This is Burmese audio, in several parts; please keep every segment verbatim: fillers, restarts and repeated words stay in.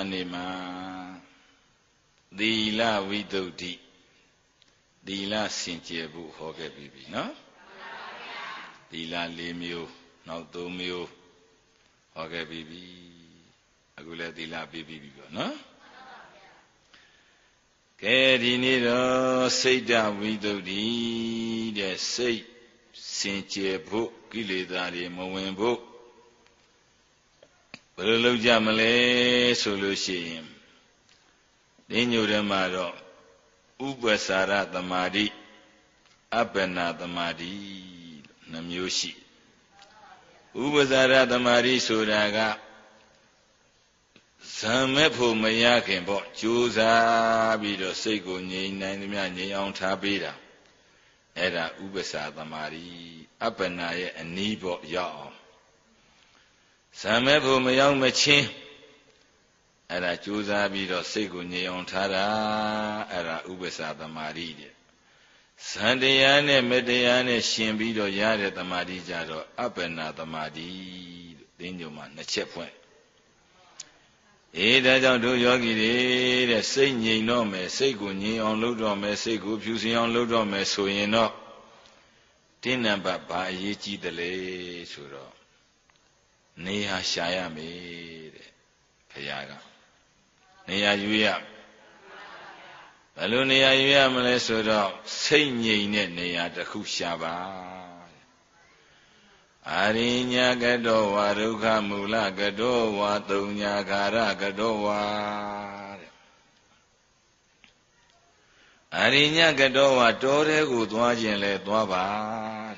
Anima Dila Vidodi Dila Sinjebu Hoge Bibi, no? Dila Limio, no Domio Hoge Bibi Agula Dila Bibi, no? Kedinido Seda Vidodi, the say Sinjebu, Gilidari Mowenbo. Bulu Jamale solution. Dinu Remado Ubasara the Madi Apena the Madi Namyoshi Ubasara the Madi Sudaga Samepu Mayakin bought Juza Bido Sego Ni Nani on Tabida Era Ubasa the Madi Apena and Nibo Yaw Samepu Mayang Machin Era Juza Bido Sego Ni on Tada Era Ubasa the Madi Sandayane Mediane Shimbido Yare the Madi Jado Apena the Madi Dinuman the checkpoint. Eda don't do yogi, the same ye no me, say good ye on load on me, say good pussy on load on me, so ye know. Dinner but by ye chi the lay, suro. Neha Shaya made Payaga. Neha Yuya Balunia Yamale Suro, same ye net Nea the Kushaba. Arinya Gadowa, Ruka Mula Gadowa, Dunya Gara Gadowa Arinya Gadowa, Dore Gudwajan le Dwabad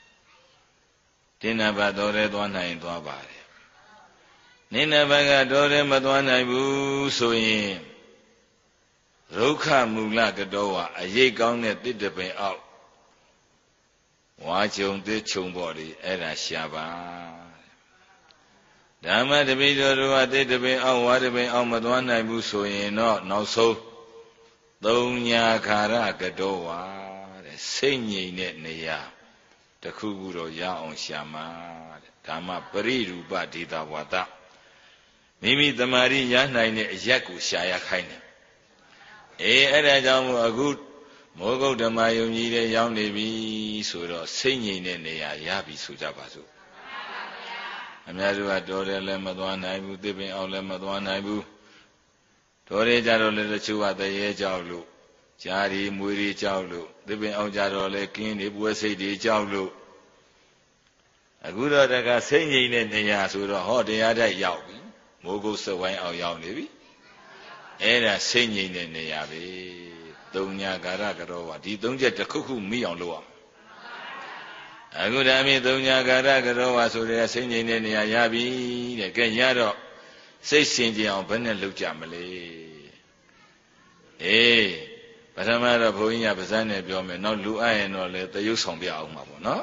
Dinaba Dore Dwana in Dwabad Nina Baga Dore Madwana Bu Soyin Ruka Mula Gadowa, a ye gone did the bay out. Watch on the chung body, Era Shaba. Dama the video did the bay out, what the bay out, Madwana Buso in not, no so. Donya Kara Gadowa, the same ye net neya, the Kuburo ya on Shama, Dama Peridu Badida Wata. Mimi the Maria Nine Yaku Shaya Kaina. Eh, Era Jamu a good. Mogo the Mayoni the young lady, so singing in the Yabi Sujabazu. Amaru adore Lemadwan Ibu, dipping out Lemadwan Ibu. Tore Jaro little chew at the edge of Lu. Jari Muri Jawlu, dipping out Jaro Lekin, it was a de Jawlu. A good other singing in the Yasu, hot the other Yabi. Mogo so wine out young lady. Era singing in the Yabi. Donya Gara Garowa, di don't get the cuckoo me on lower. A good ami Donya Gara Garowa, so they are singing in the Ayabi, the Ganyaro, say singing on Benelu Jamale. Eh, but a matter of Hoya Bazane Biome, not Lua and or let the use on the Alma, no?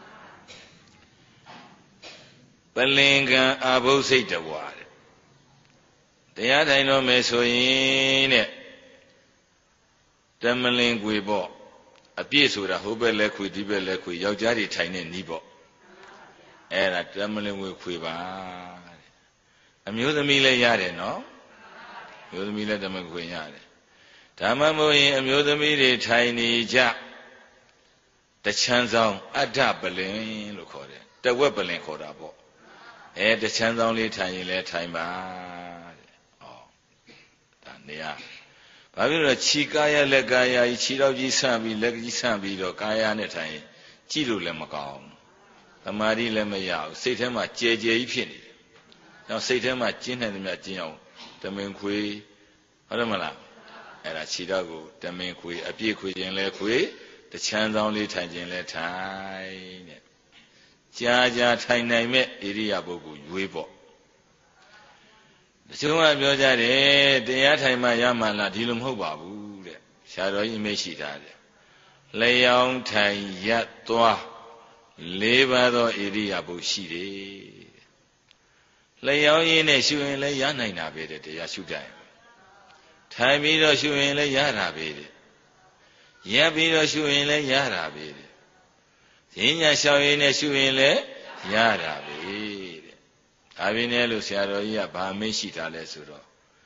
Belinga Abu say the word. The other no meso in it. Damaling we bought a piece with a hobe lequi, dibe lequi, Yojari tiny nibo. And at Damaling we quiver. Amuse the meal yard, no? You the meal at the Maguayard. Tamamo, amuse the meal tiny jack. The chance on a dabbling, look at it. The weapon called a boat. And the chance only tiny let time. Oh, done there. Babylon Chikaya Legaya, Chiroji Sambi, Leggy Sambi, or Kaya Netai, Chiru Lemacom. The Mari Lemaya, Satama J J Pin. Now Satama Jin and Matino, the Minqui, Haramala, and a Chidago, the Minqui, a Piqui and Lequi, the chance only tangent let time. Jaja Tine met Iria Bogu, Weibo. The Suma Biojade, the Yatama Yamala, Dilum Hobabu, Shadow Imeshita. Layong Tai Yatwa, Levado Iria Bushide. Layong in a shoe in Layana Nabed, the Yasudai. Tamido shoe in Layara bed. Yabido shoe in Layara bed. Sinya show in a shoe in Layara bed. Avinelu Shadow Yaba Meshita Lesuro.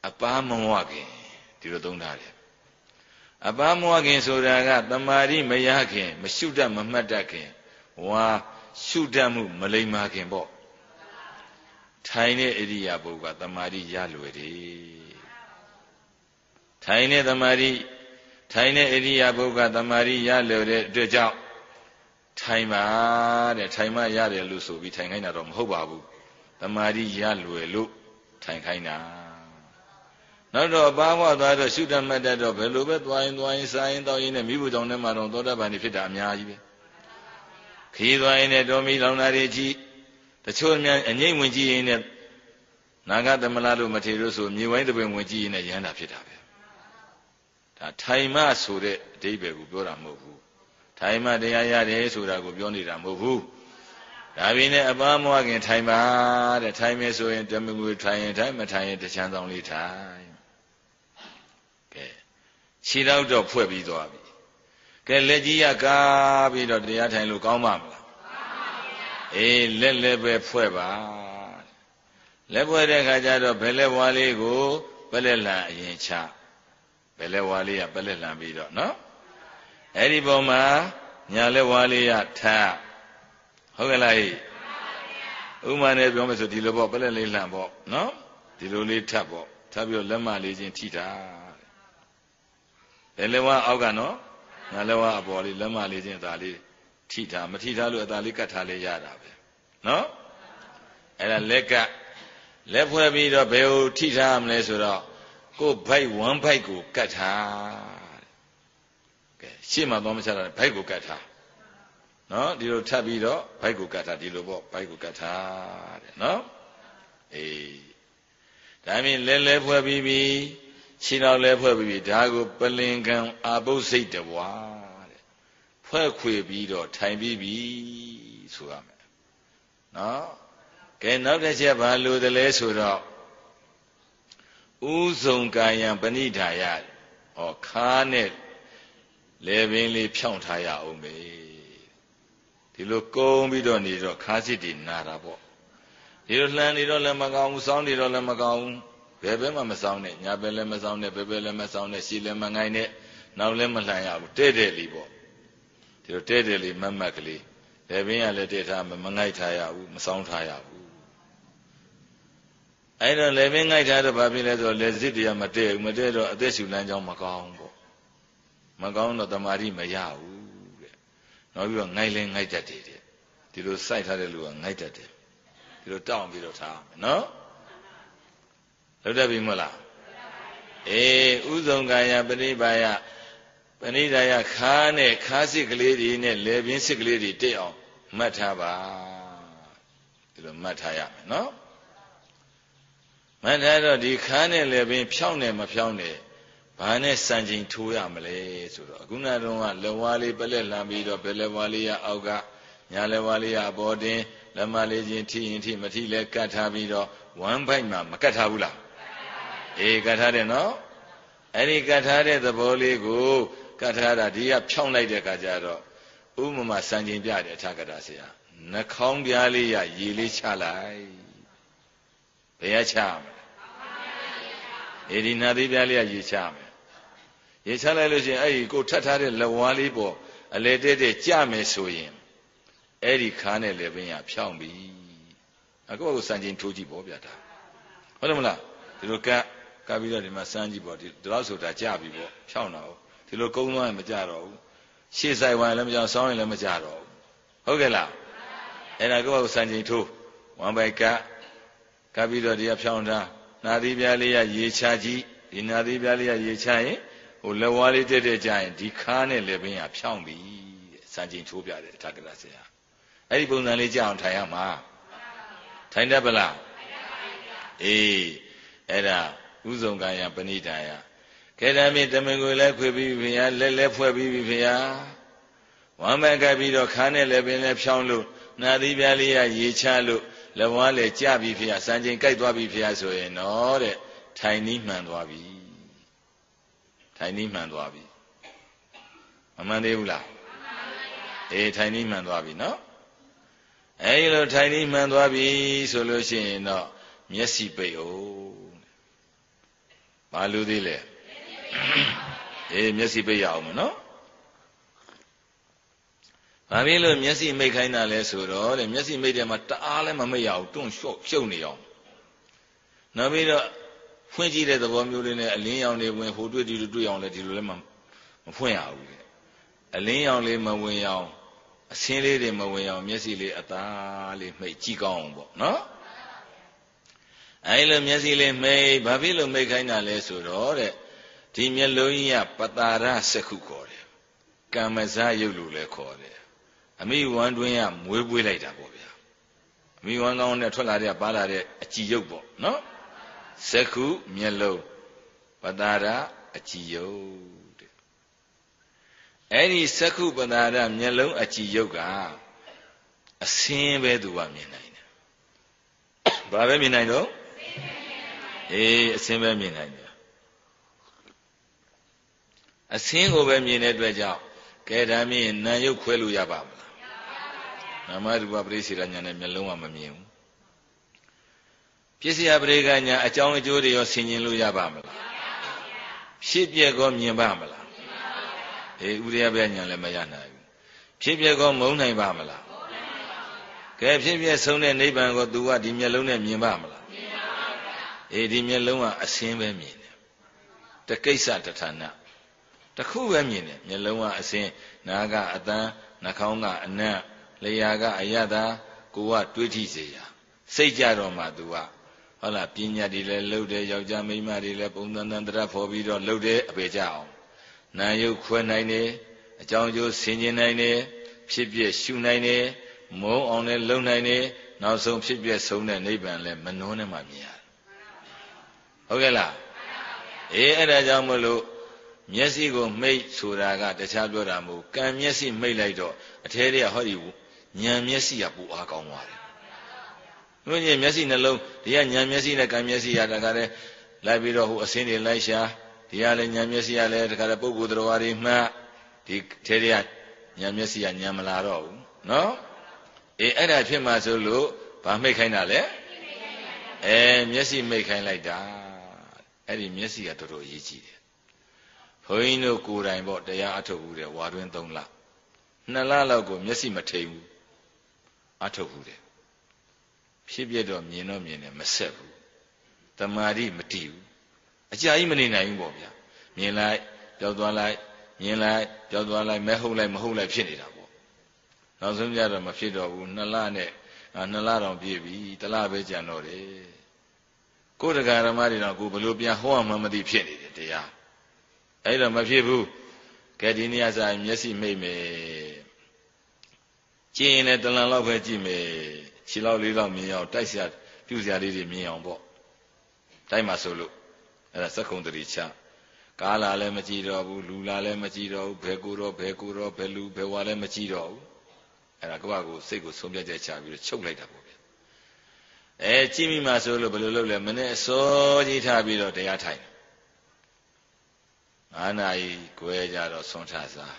အပားမဝခင်ဒီလိုသုံးထားတယ်အပားမဝခင်ဆိုတာကတမာရီမရခင်မရှုတတ်မမှတ်တတ်ခင်ဝါရှုတတ်မှုမလိမ္မာခင်ပေါ့ထိုင်တဲ့ဣရိယာပုကတမာရီရလွယ်တယ်ထိုင်တဲ့တမာရီထိုင်တဲ့ဣရိယာပုကတမာရီရလွယ်တဲ့အတွက်ကြောင့်ထိုင်ပါတဲ့ထိုင်မှရတယ်လို့ဆိုပြီးထိုင်ခိုင်းတာတော့မဟုတ်ပါဘူးတမာရီရလွယ်လို့ထိုင်ခိုင်းတာနောက်တော့အပါးမွားသွားတော့ရှုတတ်မှတ်တတ်တော့ဘယ်လိုပဲသွားရင်သွားရင်စားရင်တောက်ရင်နဲ့မိဖို့ကြောင့်နဲ့မှတော့သောတာပန်နေဖြစ်တာအများကြီးပဲခီးသွားရင်နဲ့တော်မီလောင်တာတွေကြီးတချို့များအငိမ့်ဝင်ကြည့်ရင်နဲ့နာဂသမလတို့မထေတို့ဆိုမြေဝိုင်းတပင်ဝင်ကြည့်ရင်နဲ့ရဟန္တာဖြစ်တာပဲဒါထိုင်မှဆိုတဲ့အဓိပ္ပာယ်ကိုပြောတာမဟုတ်ဘူးထိုင်မှတရားရတယ်ဆိုတာကိုပြောနေတာမဟုတ်ဘူးဒါပြင်နဲ့အပါးမွားခင်ထိုင်ပါတဲ့ထိုင်မယ်ဆိုရင်တမငွေထိုင်ရင်ထိုင်မထိုင်ရင်တချမ်းဆောင်လေးထိုင်ကဲခြေတော့တော့ဖွဲ့ပြီးသွားပြီကဲလက်ကြီးရကားပြီးတော့တရားထိုင်လို့ကောင်းပါမလားအေးလက်လည်းပဲဖွဲ့ပါလက်ဖွဲ့တဲ့ခါကျတော့ဘယ်လက်ဝါးလေးကိုပလက်လံအရင်ချဘယ်လက်ဝါးလေးကပလက်လံပြီးတော့နော်အဲ့ဒီပုံမှာညာလက်ဝါးလေးကထဟုတ်ကဲ့လားဥမာနဲ့ပြောမယ်ဆိုဒီလိုပေါ့ပလက်လေးလှန်ပေါ့နော်ဒီလိုလေးထပ်ပေါ့ထပ်ပြီးတော့လက်မလေးချင်းထိတာဘယ်လက်ဝါးအောက်ကနော်ညာလက်ဝါးအပေါ်လေးလက်မလေးချင်းအသာလေးထိတာမထိထားလို့အသာလေးကတ်ထားလေးရတာပဲနော်အဲ့ဒါလက်ကလက်ဖွဲ့ပြီးတော့ဘယ်ကိုထိထားမလဲဆိုတော့ကိုယ်ဘိုက်ဝမ်းဘိုက်ကိုကတ်ထားကဲရှေ့မှာသွားမချတာဘိုက်ကိုကတ်ထားနော်ဒီလိုထပ်ပြီးတော့ဘိုက်ကိုကတ်ထားဒီလိုပေါ့ဘိုက်ကိုကတ်ထားတဲ့နော်အေးဒါမြင်လဲလဲဖွဲ့ပြီးပြီခြေတော်လဲဖွဲ့ပြီးပြီဒါကိုပလင်ကံအာပုစိတ်တဝါတဲ့ဖွဲ့ခွေပြီးတော့ထိုင်ပြီးပြီဆိုရမယ်နော်ကဲနောက်တစ်ချက်ဘာလို့တလဲဆိုတော့ဥဇုံကာယံပဏိဒါယဩခါနဲ့လေပင်လေးဖြောင်းထားရအောင်ပဲဒီလိုကုန်းပြီးတော့နေတော့ခါးစစ်တွေနာတာပေါ့ဒီလိုလှမ်းနေတော့လည်းမကောင်းဘူးစောင်းနေတော့လည်းမကောင်းဘူးဘယ်ဘက်မှမစောင်းနဲ့ညာဘက်လည်းမစောင်းနဲ့ဘယ်ဘက်လည်းမစောင်းနဲ့ရှည်လည်းမငိုင်းနဲ့နောက်လည်းမလှန်ရဘူးတဲ့တဲ့လေးပေါ့ဒီလိုတဲ့တဲ့လေးမတ်မတ်ကလေးလေပင်ကလည်းတဲ့ထားမငိုက်ထားရဘူးမစောင်းထားရဘူးအဲ့တော့လေပင်ငိုက်ထားတော့ဘာဖြစ်လဲဆိုတော့လေစစ်တွေကမတဲ့ဘူးမတဲ့တော့အသက်ရှူလမ်းကြောင်းမကောင်းပေါ့မကောင်းတော့တမာတိမရဘူးတဲ့နောက်ပြီးတော့ငိုက်လဲငိုက်တတ်တယ်တဲ့ဒီလိုစိုက်ထားတဲ့လူကငိုက်တတ်တယ်ဒီလိုတောင်းပြီးတော့ထားမယ်နော်လောက်တတ်ပြီမဟုတ်လားအေးဥဇုံကာယပရိပါယပဏိဒါယခါနဲ့ခါစစ်ကလေးတွေနဲ့လေပင်စစ်ကလေးတွေတိတ်အောင်မှတ်ထားပါဒီလိုမှတ်ထားရမယ်နော်မှတ်ထားတော့ဒီခါနဲ့လေပင်ဖြောင်းတယ်မဖြောင်းတယ်ဘာနဲ့စံချိန်ထိုးရမလဲဆိုတော့အခုနတုန်းကလက်ဝါးလေးပလက်လှမ်းပြီးတော့ဘယ်လက်ဝါးလေးရအောက်ကညာလက်ဝါးလေးရအပေါ်တင်လက်မလေးချင်းထိရင်ထိမထိလဲကတ်ထားပြီးတော့ဝမ်းဘိုက်မှာမကတ်ထားဘူးလားအေးကတ်ထားတယ်နော်အဲ့ဒီကတ်ထားတဲ့သဘောလေးကိုကတ်ထားတာဒီကဖြောင်းလိုက်တဲ့အခါကျတော့ဥမမစံချိန်ပြတယ်အထာကတာဆရာနှာခေါင်းပြားလေးရရေလေးချလိုက်ဘယ်ရချမလဲအေဒီနာသီးပြားလေးရရေချမယ်ရေချလိုက်လို့ရှိရင်အဲ့ဒီကိုထပ်ထားတဲ့လက်ဝါးလေးပေါ်အလေတဲတဲကြမယ်ဆိုရင်အဲ့ဒီခါနဲ့လည်းပင်ရဖြောင်းပြီအခုကစံချိန်ထိုးကြည့်ပေါ့ဗျာဒါဟုတ်တယ်မလားဒီလိုကပ်ကပ်ပြီးတော့ဒီမှာစမ်းကြည့်ပေါ့ဒီတော့ဆိုတာကြပြီပေါ့ဖြောင်းတော့ဒီလိုကုန်းသွားရင်မကြတော့ဘူးရှေ့ဆိုင်ဝိုင်းလည်းမကြဆောင်းရင်လည်းမကြတော့ဘူးဟုတ်ကဲ့လားအဲ့ဒါကိုစံချိန်ထိုးဝမ်ဘိုက်ကပ်ကပ်ပြီးတော့ဒီကဖြောင်းထားနာသီးပြားလေးရရေချကြည့်ဒီနာသီးပြားလေးရရေချရင်ဟိုလက်ဝါးလေးတက်တက်ကြရင်ဒီခါနဲ့လည်းပင်ရဖြောင်းပြီတဲ့စံချိန်ထိုးပြတယ်အထာကရာဆရာအဲ့ဒီပုံစံလေးကြအောင်ထိုင်ရမှာထိုင်တတ်ပလားအေးအဲ့ဒါဥဇုံကာယပဏိဒါယကဲဒါမြင့်တမင်ကိုလည်းခွေပြီးပြီဗျာလက်လက်ဖွဲ့ပြီးပြီဗျာဝမ်းမကပ်ပြီးတော့ခါနဲ့လည်းပင်လည်းဖြောင်းလို့နာသီးပြားလေးရရေချလို့လက်ဝါးလည်းကြပြီဗျာစံချိန်ကြိုက်သွားပြီဗျာဆိုရင်တော့တဲ့ထိုင်နီးမှန်သွားပြီထိုင်နီးမှန်သွားပြီမမှန်သေးဘူးလားအေးထိုင်နီးမှန်သွားပြီနော်အဲဒီလိုထိုင်နီးမှန်သွားပြီဆိုလို့ရှိရင်တော့မျက်စိပိတ်အောင်ဘာလို့သေးလဲအေးမျက်စိပိတ်ရအောင်မနော်ဘာဖြစ်လို့မျက်စိမိတ်ခိုင်းတာလဲဆိုတော့တဲ့မျက်စိမိတ်တယ်မှာတအားလည်းမမိတ်ရအောင်တွန့်ရှုပ်ရှုပ်နေအောင်နောက်ပြီးတော့ဖွင့်ကြည့်တဲ့သဘောမျိုးလေးနဲ့အလင်းရောင်တွေဝင်ဟိုတွေ့ဒီလိုတွေ့အောင်လဲဒီလိုလည်းမမဖွင့်ရဘူးတဲ့အလင်းရောင်လေးမဝင်အောင်အဆင်းလေးတွေမဝင်အောင်မျက်စိလေးအသားလေးမှိတ်ကြည့်ကောင်းအောင်ပေါ့နော်အဲလိုမျက်စိလေးမှိတ်ဘာဖြစ်လို့မှိတ်ခိုင်းတာလဲဆိုတော့တဲ့ဒီမျက်လုံးကြီးကပတာရစက္ခုခေါ်တယ်ကမ္မဇရုပ်လို့လည်းခေါ်တယ်အမိဝမ်းတွင်းကမွေးပွေးလိုက်တာပေါ့ဗျာအမိဝမ်းကောင်းနဲ့ထွက်လာတဲ့ပါလာတဲ့အကြည်ရုပ်ပေါ့နော်စက္ခုမျက်လုံးပတာရအကြည်ရုပ်တဲ့အဲ့ဒီစက္ခုပတာရမျက်လုံးအကြည်ရုပ်ကအစင်းပဲသူကမြင်နိုင်တယ်ဘာပဲမြင်နိုင်တော့အေးအစင်းပဲမြင်နိုင်တယ်အစင်းကိုပဲမြင်တဲ့အတွက်ကြောင့်ကဲဒါမြင်နာယုတ်ခွဲလို့ရပါမလားနာမရူပပရိစ္ဆေဒညာနဲ့မျက်လုံးကမမြင်ဘူးပြစ္ဆေယပရိက္ခညာအကြောင်းအကျိုးတွေရောဆင်ခြင်လို့ရပါမလားဖြစ်ပျက်ကောမြင်ပါမလားအေးဥရိယပညာလည်းမရနိုင်ဘူးဖြစ်ပျက်ကောမုန်းနိုင်ပါမလားကဲဖြစ်ပျက်ဆုံးတဲ့နိဗ္ဗာန်ကို तू ကဒီမျက်လုံးနဲ့မြင်ပါမလားမြင်ပါဗျာအေးဒီမျက်လုံးကအစင်းပဲမြင်တယ်တကိစ္စတဌာနတခုပဲမြင်တယ်မျက်လုံးကအစင်းနားကအတန်းနှာခေါင်းကအနံ့လျှာကအယတာကိုကတွေးထိစေရစိတ်ကြတော့မှ तू ကဟုတ်လားပညာတွေလည်းလှုပ်တယ်ယောက်ျားမိန်းမတွေလည်းပုံသဏ္ဍာန်တရဖော်ပြီးတော့လှုပ်တယ်အပေကြအောင်နာယုတ်ခွဲနိုင်တယ်အကြောင်းကျိုးဆင်ခြင်နိုင်တယ်ဖြစ်ပြရှုနိုင်တယ်မုန်းအောင်လည်းလုံနိုင်တယ်နောက်ဆုံးဖြစ်ပြဆုံးတဲ့နိဗ္ဗာန်လည်းမနှောနဲ့မှမြင်ရတယ်ဟုတ်ကဲ့လားအေးအဲ့ဒါကြောင့်မလို့မျက်စိကိုမိတ်ဆိုတာကတခြားပြောတာမဟုတ်ကံမျက်စိမိတ်လိုက်တော့အထဲတည်းကဟောဒီဉာဏ်မျက်စိကပူအားကောင်းသွားတယ်ဘုရားမျက်စိနှလုံးဒီကဉာဏ်မျက်စိနဲ့ကံမျက်စိရတခါတည်းလိုက်ပြီးတော့ဟိုအစင်းတွေလိုက်ရှာဒီကလည်းဉာဏ်မျက်စိကလည်းတခါတည်းပုဂ္ဂိုလ်တော်တွေမှတ်ဒီထဲတည်းကဉာဏ်မျက်စိကဉာဏ်မလာတော့ဘူးနော်အေးအဲ့ဒါဖြစ်မှဆိုလို့ဗာမိတ်ခိုင်းတာလေအဲမျက်စိမိတ်ခိုင်းလိုက်တာအဲ့ဒီမျက်စိကတော်တော်အရေးကြီးတယ်ဘုန်းကြီးတို့ကိုယ်တိုင်ပေါ့တရားအထုတ်ဘူးတဲ့ဝါတွင်းသုံးလနှစ်လလောက်ကိုမျက်စိမထိန်ဘူးအထုတ်ဘူးတဲ့ဖြစ်ပြတော့မြင်တော့မြင်တယ်မဆက်ဘူးတမာတိမတည်ဘူးအကြာကြီးမနေနိုင်ဘူးပေါ့ဗျာမြင်လိုက်ပျောက်သွားလိုက်မြင်လိုက်ပျောက်သွားလိုက်မဲဟုတ်လိုက်မဟုတ်လိုက်ဖြစ်နေတာပေါ့နောက်ဆုံးကြတော့မဖြစ်တော့ဘူးနှစ်လနဲ့နှစ်လတောင်ပြည့်ပြီတစ်လပဲကြံတော့တယ်ကိုယ်တရားဓမ္မတွေတော့ကိုဘလို့ပြန်ဟောမှမသိဖြစ်နေတယ်တရားအဲ့တော့မဖြစ်ဘူးကဲဒီနေ့အစားမျက်စိမိတ်မယ်ကြည့်ရင်လည်းတလန်လောက်ပဲကြည့်မယ်ခြေလောက်လေးလောက်မြင်အောင်တိုက်စရာပြုစရာလေးတွေမြင်အောင်ပေါ့တိုက်မှာဆိုလို့အဲ့ဒါသက္ကုံတတိချကားလာလည်းမကြည့်တော့ဘူးလူလာလည်းမကြည့်တော့ဘူးဘယ်ကိုတော့ဘယ်ကိုတော့ဘယ်လူဘယ်ဝါလည်းမကြည့်တော့ဘူးအဲ့ဒါကဘာကိုစိတ်ကိုဆုံးဖြတ်ချက်ချပြီးတော့ချုပ်လိုက်တာပေါ့ဗျအဲကြည့်မိမှဆိုလို့ဘယ်လိုလုပ်လဲမနေ့အစောကြီးထားပြီးတော့တရားထိုင်အာနာကြီးကွဲကြတော့ဆွန့်ထစား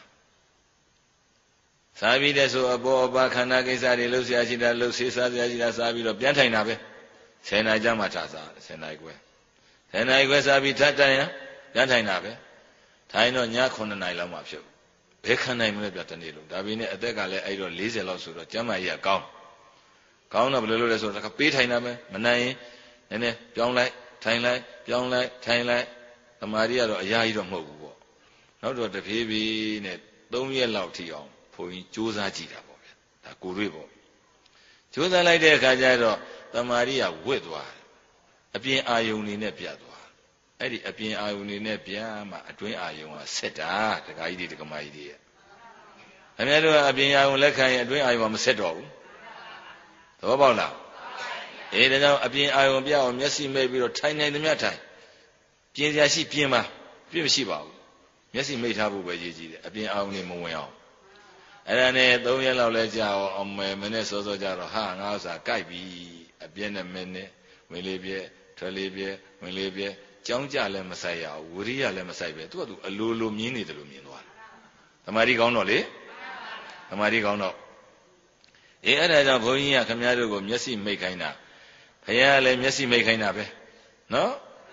စားပြီးတဲ့ဆိုအပေါ်အပါခန္ဓာကိစ္စတွေလှုပ်ရှားရှိတာလှုပ်ဆေးစားစရာရှိတာစားပြီးတော့ပြန်ထိုင်တာပဲဆယ်နာရီကျမှထစားဆယ်နာရီခွဲဆယ်နာရီခွဲစားပြီးထတိုင်ရပြန်ထိုင်တာပဲထိုင်တော့ညခုနှစ်နာရီလောက်မှဖြစ်ဘယ်ခံနိုင်မလဲပြတနေ့လုံးဒါပေမဲ့အသက်ကလည်းအဲ့တော့၄၀လောက်ဆိုတော့ကျမ်းမာကြီးကကောင်းကောင်းတော့ဘယ်လိုလုပ်လဲဆိုတော့ပေးထိုင်တာပဲမနိုင်ရင်နည်းနည်းပြောင်းလိုက်ထိုင်လိုက်ပြောင်းလိုက်ထိုင်လိုက်သမာဓိကတော့အရာကြီးတော့မဟုတ်ဘူးပေါ့နောက်တော့တဖြည်းဖြည်းနဲ့၃ရက်လောက်ထိအောင်ဘုန်းကြီးကြိုးစားကြည့်တာပေါ့ဗျာဒါကိုတွေ့ပေါ့ကြိုးစားလိုက်တဲ့အခါကျတော့သမာဓိကဝစ်သွားတယ်အပြင်အာယုန်နေနဲ့ပြတ်သွားအဲ့ဒီအပြင်အာယုန်နေနဲ့ပြတ်မှအတွင်းအာယုန်ကဆက်တာဒကာကြီးတွေဒကမကြီးတွေရဲ့အများတို့ကအပြင်အာယုန်လက်ခံရင်အတွင်းအာယုန်ကမဆက်တော့ဘူးသဘောပေါက်လားအေးဒါကြောင့်အပြင်အာယုန်ပြအောင်မျက်စိမိတ်ပြီးတော့ထိုင်နိုင်သမျှထိုင်ပြင်းစရာရှိပြင်းပါပြင်းမရှိပါဘူးမျက်စိမိတ်ထားဖို့ပဲရည်ကြီးတယ်အပြင်အာယုန်နေမဝင်အောင်အဲ့ဒါနဲ့၃ရက်လောက်လဲကြာအောင်မယ်မနေ့စောစောကြတော့ဟာငါဥစ္စာကြိုက်ပြီအပြင်းနဲ့မင်းနဲ့ဝင်လေးပြဲထွက်လေးပြဲဝင်လေးပြဲကြောင်းကြလည်းမဆိုင်ရဘူးဝရိယလည်းမဆိုင်ပဲသူကသူအလိုလိုမြင်နေတယ်လို့မြင်သွားတယ်သမာဓိကောင်းတော့လေသမာဓိကောင်းတော့အေးအဲ့ဒါကြောင့်ဘုန်းကြီးကခမည်းတော်ကိုမျက်စိမိတ်ခိုင်းတာဘုရားလည်းမျက်စိမိတ်ခိုင်းတာပဲနော်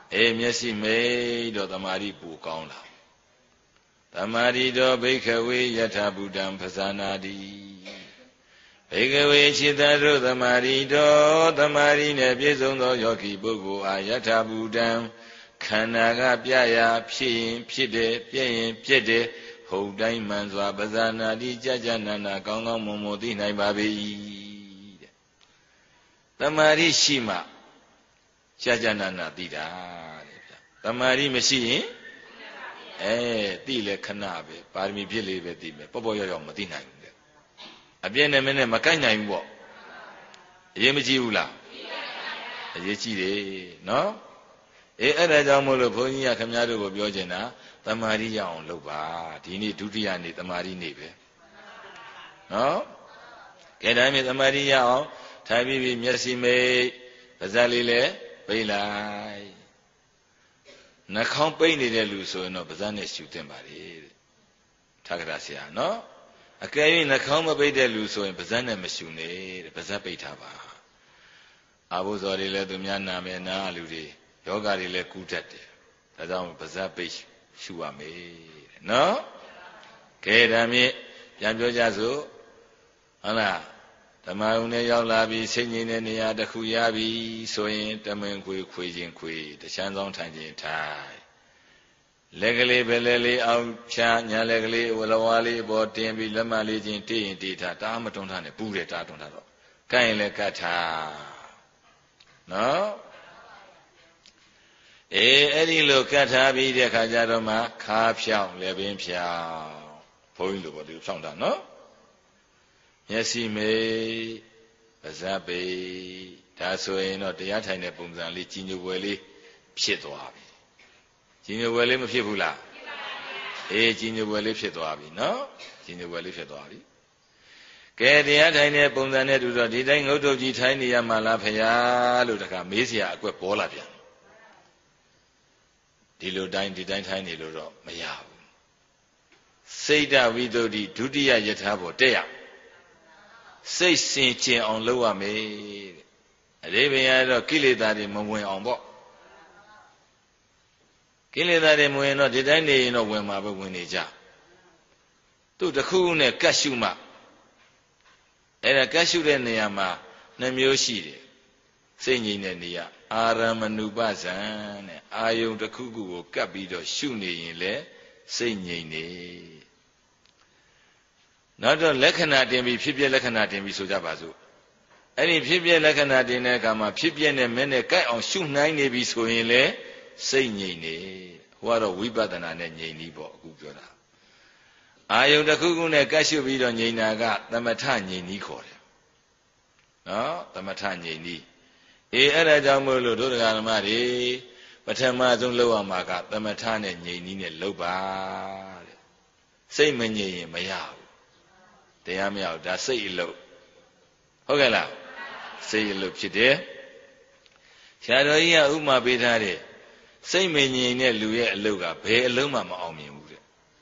အေးမျက်စိမိတ်တော့တမာရီပူကောင်းလာတမာရီတော့ဘိခဝေယထာဘူတံပဇာနာတိဘိကဝေจิตတို့တမာရီတော်တမာရီနဲ့ပြည့်စုံသောယောဂီပုဂ္ဂိုလ်အားယထာဘူတံခန္ဓာကပြရာဖြစ်ရင်ဖြစ်တယ်ပြည့်ရင်ပြည့်တယ်ဟုတ်တိုင်းမှန်စွာပဇာနာတိကြကြနာနာကောင်းကောင်းမွန်မွန်သိနိုင်ပါပြီတဲ့တမာရီရှိမှကြကြနာနာသိတာတဲ့ဗျတမာရီမရှိရင်အဲသိလဲခဏပဲပါရမီဖြစ်လေးပဲသိမယ်ပေါ့ပေါ့ရောက်ရောက်မသိနိုင်ဘူးတဲ့အပြည့်နဲ့မင်းနဲ့မကိုက်နိုင်ဘူးပေါ့အရေးမကြီးဘူးလားအရေးကြီးတယ်နော်အေးအဲ့ဒါကြောင့်မို့လို့ဘုန်းကြီးကခင်ဗျားတို့ကိုပြောချင်တာတမာရီရအောင်လုပ်ပါဒီနေ့ဒုတိယနေ့တမာရီနေ့ပဲနော်ကဲဒါမြင်တမာရီရအောင်ထိုင်ပြီးပြီးမျက်စိမိတ်ပါးစပ်လေးလည်းပိတ်လိုက်နှာခေါင်းပိတ်နေတဲ့လူဆိုရင်တော့ပါးစပ်နဲ့ရှူတင်ပါလေထာဂရဆရာနော်အကယ်၍နှာခေါင်းမပိတ်တဲ့လူဆိုရင်ပါးစပ်နဲ့မရှူနဲ့တဲ့ပါးစပ်ပိတ်ထားပါအာဘုဇော်တွေလည်းသူများနာမယ်နာလူတွေယောဂတွေလည်းကူးတတ်တယ်ဒါကြောင့်ပါးစပ်ပိတ်ရှူရမယ်တဲ့နော်ကဲဒါမြင့်ပြန်ပြောကြစို့ဟုတ်လားဓမ္မယုံနဲ့ရောက်လာပြီးစိတ်ငြိမ်တဲ့နေရာတစ်ခုရပြီဆိုရင်တမင်ခွေခွေခြင်းခွေတချမ်းဆောင်ထိုင်ခြင်းထိုင်လက်ကလေးပဲလဲလေးအောင်ဖြာညာလက်ကလေးဝလဝါလေးအပေါ်တင်ပြီးလက်မလေးချင်းတိရင်တိထားတာမတွန်းထားနဲ့ပူတယ်တာတွန်းထားတော့ကဲရင်လည်းကတ်ထားနော်အေးအဲ့ဒီလိုကတ်ထားပြီးတဲ့ခါကျတော့မှခါဖြောင်းလည်းပင်ဖြောင်းဘုန်းကြီးလိုပေါ့ဒီဖြောင်းတာနော်မျက်စိမိတ်ပါးစပ်ပိတ်ဒါဆိုရင်တော့တရားထိုင်တဲ့ပုံစံလေးကြီးညိုပွဲလေးဖြစ်သွားပြီကြီးညိုပွဲလေးမဖြစ်ဘူးလားဖြစ်ပါဘူးအေးကြီးညိုပွဲလေးဖြစ်သွားပြီနော်ကြီးညိုပွဲလေးဖြစ်သွားပြီကဲတရားထိုင်တဲ့ပုံစံနဲ့တူတော့ဒီတိုင်းငုတ်တုတ်ကြီးထိုင်နေရမှာလားဖရာလို့တခါမေးเสียအကွက်ပေါ်လာပြန်ဒီလိုတိုင်းဒီတိုင်းထိုင်နေလို့တော့မရဘူးစိတ်တဝိတ္တုဒုတိယယထာဘောတက်ရစိတ်စင်ကြင်အောင်လုပ်ရမယ်တဲ့အဓိပ္ပာယ်ကတော့ကိလေသာတွေမဝင်အောင်ပေါ့ကိလေသာတွေမဝင်တော့ဒီတိုင်းနေရင်တော့ဝင်မှာပဲဝင်နေကြသူ့တစ်ခုနဲ့ကတ်ရှုမှအဲ့ဒါကတ်ရှုတဲ့နေရာမှာနှမျိုးရှိတယ်စိတ်ငြိမ်တဲ့နေရာအာရမဏုပဇံတဲ့အာယုံတစ်ခုခုကိုကတ်ပြီးတော့ရှုနေရင်လေစိတ်ငြိမ်နေနောက်တော့လက္ခဏာတင်ပြီးဖြစ်ပြလက္ခဏာတင်ပြီးဆိုကြပါစို့အဲ့ဒီဖြစ်ပြလက္ခဏာတင်တဲ့အခါမှာဖြစ်ပြနဲ့မဲနဲ့ကြိုက်အောင်ရှုနိုင်နေပြီဆိုရင်လေစိတ်ငြိမ်နေဟိုကတော့ဝိပဿနာနဲ့ငြိမ်နေပေါ့အခုပြောတာအာယုတစ်ခုခုနဲ့ကတ်ရှုပြီးတော့ငြိမ်တာကသမထငြိမ်နီးခေါ်တယ်နော်သမထငြိမ်နီးအေးအဲ့ဒါကြောင့်မို့လို့ဒုဒကာဓမ္မတွေပထမဆုံးလုပ်ရမှာကသမထနဲ့ငြိမ်နီးနဲ့လုပ်ပါတဲ့စိတ်မငြိမ်ရင်မရဘူးတရားမရဘူးဒါစိတ်အလုပ်ဟုတ်ကဲ့လားစိတ်အလုပ်ဖြစ်တယ်ဆရာတော်ကြီးကဥမာပေးထားတယ်စိတ်မငြိမ်တဲ့လူရဲ့အလုပ်ကဘယ်အလုံးမှမအောင်မြင်ဘူးတဲ့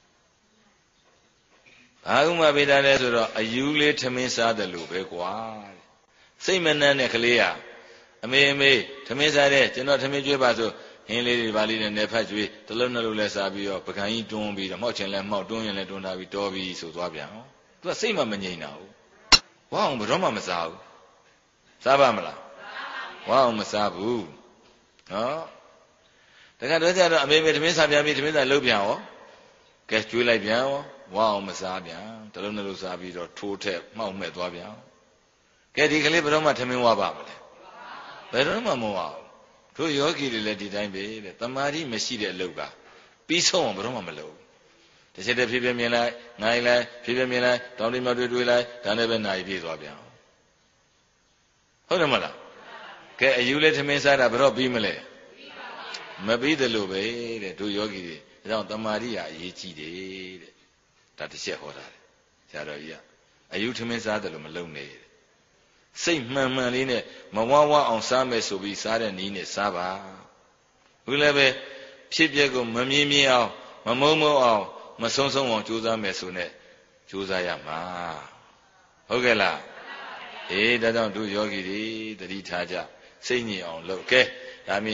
ဘာဥမာပေးထားလဲဆိုတော့အယူလေးထမင်းစားတယ်လို့ပဲကွာတဲ့စိတ်မနှမ်းတဲ့ကလေးကအမေအမေထမင်းစားတဲ့ကျွန်တော်ထမင်းကျွေးပါဆိုဟင်းလေးတွေပါလေးနဲ့နေဖက်ကျွေးတလုံးနှလုံးလဲစားပြီးတော့ပကံကြီးတွန်းပြီးတော့မှောက်ချင်လဲမှောက်တွန်းရင်လဲတွန်းထားပြီးတော်ပြီးဆိုသွားပြန်သူကစိတ်မှမငြိမ်တာဘူးဝါအောင်ဘယ်တော့မှမစားဘူးစားပါမလားဝါအောင်မစားဘူးနော်တခါတော့ကျတော့အမေမေသမင်းစားပြန်ပြီသမင်းစားလှုပ်ပြန်ရောကဲကျွေးလိုက်ပြန်ရောဝါအောင်မစားပြန်တလုံးနှလုံးစားပြီးတော့ထိုးထက်မှောက်မဲ့သွားပြန်ကဲဒီကလေးဘယ်တော့မှသမင်းဝါပါမလဲဘယ်တော့မှမဝါဘူးတို့ယောဂီတွေလည်းဒီတိုင်းပဲတဲ့တမာတိမရှိတဲ့အလုပ်ကပြီးဆုံးအောင်ဘယ်တော့မှမလုပ်တစ်ချက်တည်းဖြည်းဖြည်းမြင်လိုက်ငိုင်းလိုက်ဖြည်းဖြည်းမြင်လိုက်တောင်းတိမြောက်တွေတွေးလိုက်ဒါနဲ့ပဲနိုင်ပြေးသွားပြန်ဟုတ်တယ်မလားကဲအယူလေးသမင်းစားတာဘယ်တော့ပြီးမလဲမပြီးတယ်လို့ပဲတဲ့တို့ယောဂီတွေဒါကြောင့်တမာတိဟာအရေးကြီးတယ်တဲ့ဒါတစ်ချက်ဟောတာတယ်ဆရာတော်ကြီးကအယူသမင်းစားတယ်လို့မလုံနဲ့စိတ်မှန်မှန်လေးနဲ့မဝဝအောင်စားမယ်ဆိုပြီးစားတဲ့နည်းနဲ့စားပါဘူးလည်းပဲဖြစ်ပျက်ကိုမမြင်မြင်အောင်မမုံမုံအောင်မဆုံးဆုံးအောင်ကြိုးစားမယ်ဆိုနဲ့ကြိုးစားရမှာဟုတ်ကဲ့လားအေးဒါကြောင့်တို့ယောဂီတွေတတိထားကြစိတ်ညစ်အောင်လုပ်ကဲဒါမြင်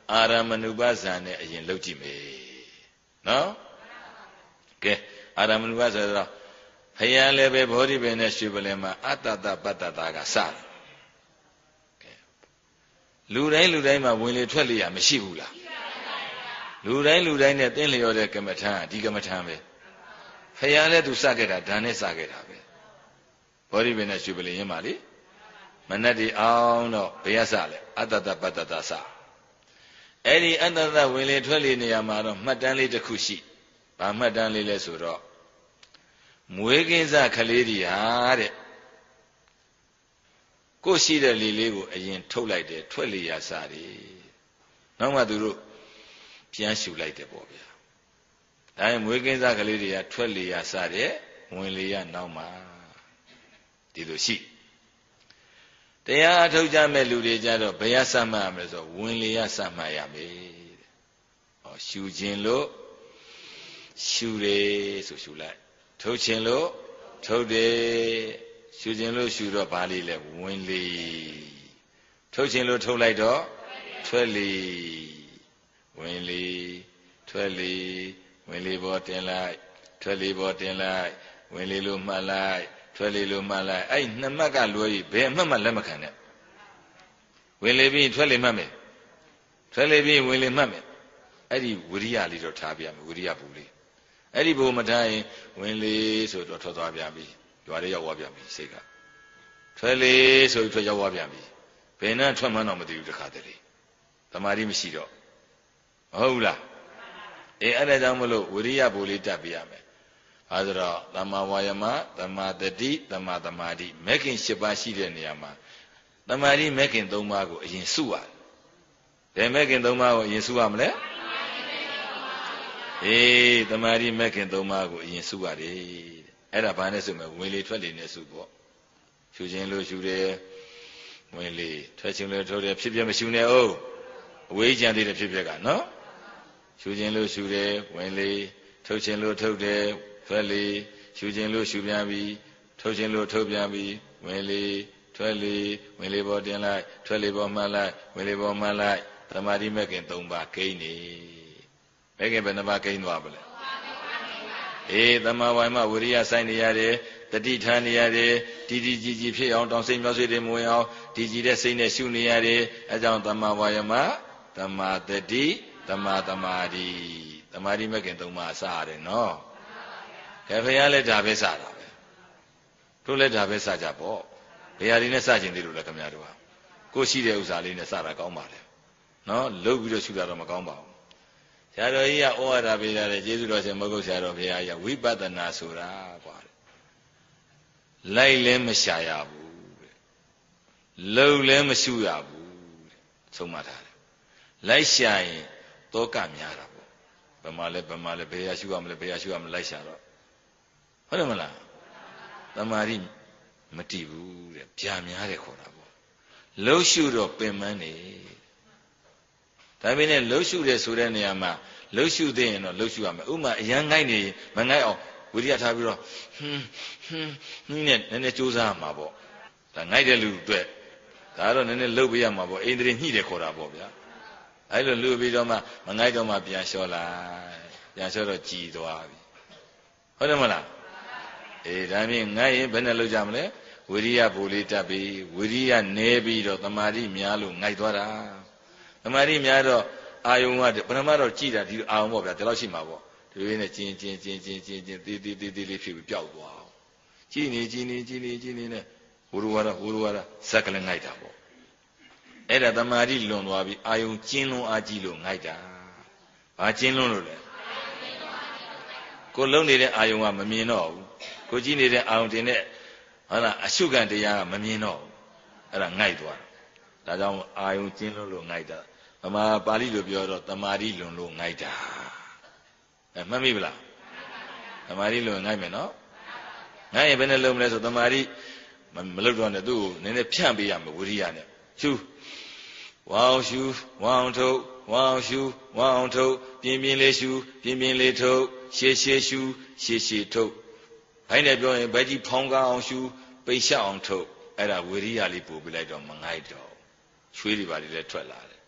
အာရမဏုပဇာနဲ့အရင်လုပ်ကြည့်မယ်နော်ကဲအာရမဏုပဆိုတော့ဖယားလည်းပဲဘောဓိပင်နဲ့ရွှေပလင်မှာအတ္တတပတ္တတာကစတယ်ကဲလူတိုင်းလူတိုင်းမှာဝင်လေထွက်လေရမရှိဘူးလားလူတိုင်းလူတိုင်းနဲ့သင်လျော်တဲ့ကမ္မထာဒီကမ္မထာပဲဖယားလည်းသူစခဲ့တာဒါနဲ့စခဲ့တာပဲဘောဓိပင်နဲ့ရွှေပလင်ရင်းပါလေမနတ်ဒီအောင်တော့ဘယ်ရစလဲအတ္တတပတ္တတာစအဲ့ဒီအတ္တတဝင်လေထွက်လေနေရာမှာတော့မှတ်တမ်းလေးတစ်ခုရှိဘာမှတ်တမ်းလေးလဲဆိုတော့မွေးကင်းစကလေးတွေဟာတဲ့ကိုရှိတဲ့လေလေးကိုအရင်ထုတ်လိုက်တယ်ထွက်လေရစားတယ်နောက်မှသူတို့ပြန်ရှူလိုက်တယ်ပေါ့ဗျာဒါရင်မွေးကင်းစကလေးတွေကထွက်လေရစားတယ်ဝင်လေရနောက်မှဒီလိုရှိတရားအထုတ်ကြမဲ့လူတွေကြတော့ဘယ်ရစမှတ်ရမလဲဆိုဝင်လေရစမှတ်ရမယ်တဲ့ဟောရှူခြင်းလို့ရှူတယ်ဆိုရှူလိုက်ထုတ်ခြင်းလို့ထုတ်တယ်ရှူခြင်းလို့ရှူတော့ဘာလေးလဲဝင်လေထုတ်ခြင်းလို့ထုတ်လိုက်တော့ထွက်လေဝင်လေထွက်လေဝင်လေပေါ်တင်လိုက်ထွက်လေပေါ်တင်လိုက်ဝင်လေလို့မှတ်လိုက်ထွက်လေလို့မှတ်လိုက်အဲ့နှစ်မှတ်ကလွယ်ပြီဘယ်အမှတ်မှလက်မခံနဲ့ဝင်လေပြီးထွက်လေမှတ်မယ်ထွက်လေပြီးဝင်လေမှတ်မယ်အဲ့ဒီဝိရိယလေးတော့ထားပြမယ်ဝိရိယဘူးလေးအဲ့ဒီဘုံမထားရင်ဝင်လေဆိုတော့ထွက်သွားပြန်ပြီရွာလေးရောက်သွားပြန်ပြီစိတ်ကထွက်လေဆိုပြီးထွက်ရောက်သွားပြန်ပြီဘယ်နဲ့ထွက်မှန်းတော့မသိဘူးတခါတည်းသမာဓိမရှိတော့မဟုတ်လားအေးအဲ့ဒါကြောင့်မလို့ဝိရိယဘုံလေးတက်ပြရမယ်အဲဒါတော့သမ္မာဝါယမသမ္မာတတိသမ္မာသမာဓိမဂ်ခင်၈ပါးရှိတဲ့နေရာမှာသမာဓိမဂ်ခင်၃ပါးကိုအရင်စုရတယ်ဘယ်မဂ်ခင်၃ပါးကိုအရင်စုရမလဲအေးသမာဓိမဂ်ခင်၃ပါးကိုအရင်စုရတယ်အဲ့ဒါဘာနဲ့စုမလဲဝင်လေထွက်လေနဲ့စုပေါ့ရှူခြင်းလို့ရှူတယ်ဝင်လေထွက်ခြင်းလို့ထွက်တယ်ဖြစ်ပြမရှူနဲ့အောင်အဝေးကြံသေးတယ်ဖြစ်ပြကနော်ရှူခြင်းလို့ရှူတယ်ဝင်လေထုတ်ခြင်းလို့ထုတ်တယ်ထွက်လေရှူခြင်းလို့ရှူပြန်ပြီထုတ်ခြင်းလို့ထုတ်ပြန်ပြီဝင်လေထွက်လေဝင်လေပေါ်တင်လိုက်ထွက်လေပေါ်မှတ်လိုက်ဝင်လေပေါ်မှတ်လိုက်သမာဓိမဂ်ခင်၃ပါးကိန်းနေမဂ်ခင်ဘယ်နှပါးကိန်းသွားပါလဲအေးသမ္မာဝါယမဝိရိယဆိုင်နေရတယ်တတိထားနေရတယ်တီတီကြည်ကြည်ဖြစ်အောင်တောင်စိတ်မြောက်စိတ်တွေမဝင်အောင်ဒီကြည်တဲ့စိတ်နဲ့ရှုနေရတယ်အဲကြောင့်သမ္မာဝါယမသမ္မာတတိသမ္မာသမာဓိသမာဓိမဂ်ခင်၃ပါးအစရတယ်နော်ကဲဖခင်လည်းဒါပဲစတာပဲတို့လည်းဒါပဲစကြပေါ့ဘယ်ဟာဒီနဲ့စကျင်သေးလို့လဲခင်ဗျားတို့ကကိုရှိတဲ့ဥစ္စာလေးနဲ့စတာကောင်းပါလေနော်လှုပ်ပြီးတော့ရှုတာတော့မကောင်းပါဘူးဆရာတော်ကြီးကဩဝါဒပေးရတယ်ကျေးဇူးတော်ရှင်မဂုတ်ဆရာတော်ဘုရားကြီးဝိပဿနာဆိုတာကွာလိုက်လည်းမရှာရဘူးတဲ့လှုပ်လည်းမရှုရဘူးတဲ့ဆုံးမထားတယ်လိုက်ရှာရင်တောကများတာပေါ့ဘယ်မှာလဲဘယ်မှာလဲဘယ်ဟာရှုရမလဲဘယ်ဟာရှုရမလဲလိုက်ရှာတော့ဟုတ်တယ်မလားသမာဓိမတည်ဘူးတဲ့ဗျာများတယ်ခေါ်တာပေါ့လှုပ်ရှုတော့ပင်ပန်းနေဒါပေမဲ့လှုပ်ရှုတယ်ဆိုတဲ့နေရာမှာလှုပ်ရှုသိရင်တော့လှုပ်ရှုရမယ်ဥမာအရန်ငိုက်နေမငိုက်အောင်ဝိရိယထားပြီးတော့ဟွန်းဟွန်းနည်းနဲ့နည်းနည်းကြိုးစားရမှာပေါ့ဒါငိုက်တဲ့လူအတွက်ဒါတော့နည်းနည်းလှုပ်ပေးရမှာပေါ့အိန္ဒြေညှိတယ်ခေါ်တာပေါ့ဗျာအဲ့လိုလှုပ်ပြီးတော့မှမငိုက်တော့မှပြန်လျှော့လိုက်ပြန်လျှော့တော့ကြည်သွားပြီဟုတ်တယ်မလားအေးဒါမြင်ငိုက်ရင်ဘယ်နဲ့လှုပ်ကြမလဲဝိရိယဘူလေးတက်ပြီးဝိရိယနေပြီးတော့တမာတိများလို့ငိုက်သွားတာတမာတိများတော့အာယုံကပထမတော့ကြည်တာဒီအာယုံပေါ့ဗျာဒီလောက်ရှိမှာပေါ့ဒီလိုနဲ့ကျင်းကျင်းကျင်းကျင်းကျင်းကျင်းတေးတေးတေးတေးလေးဖြစ်ပြီးပျောက်သွားအောင်ကြည်နေကြည်နေကြည်နေကြည်နေနဲ့ဝရဝရဝရဝရဇက်ကလည်းငိုက်တာပေါ့အဲ့ဒါတမာတိလွန်သွားပြီးအာယုံကျင်းလွန်အားကြီးလို့ငိုက်တာဘာကျင်းလွန်လို့လဲကိုလုံးနေတဲ့အာယုံကမမြင်တော့ဘူးကိုကြည့်နေတဲ့အာယုံတင်တဲ့ဟုတ်လားအရှုခံတရားကမမြင်တော့ဘူးအဲ့ဒါငိုက်သွားတာဒါကြောင့်အာယုံကျင်းလွန်လို့ငိုက်တာဗမာပါဠိလိုပြောတော့တမာတိလွန်လို့ငိုက်တာအဲမှတ်မိဗလားတမာတိလွန်ငိုက်မယ်နော်ငိုက်ရင်ဘယ်နဲ့လုံးမလဲဆိုတမာတိမလုပ်တော့နဲ့သူ့ကိုနည်းနည်းဖြန့်ပေးရမယ်ဝိရိယနဲ့ရှုဝအောင်ရှုဝအောင်ထုတ်ဝအောင်ရှုဝအောင်ထုတ်ပြင်းပြင်းလေးရှုပြင်းပြင်းလေးထုတ်ရှေ့ရှေ့ရှုရှေ့ရှေ့ထုတ်ဘိုင်းနဲ့ပြောရင်ဘယ်ကြီးဖောင်းကားအောင်ရှုပိတ်ရှောက်အောင်ထုတ်အဲ့ဒါဝိရိယလေးပို့ပြလိုက်တော့မငိုက်တော့ချွေးတွေပါလေလည်းထွက်လာတယ်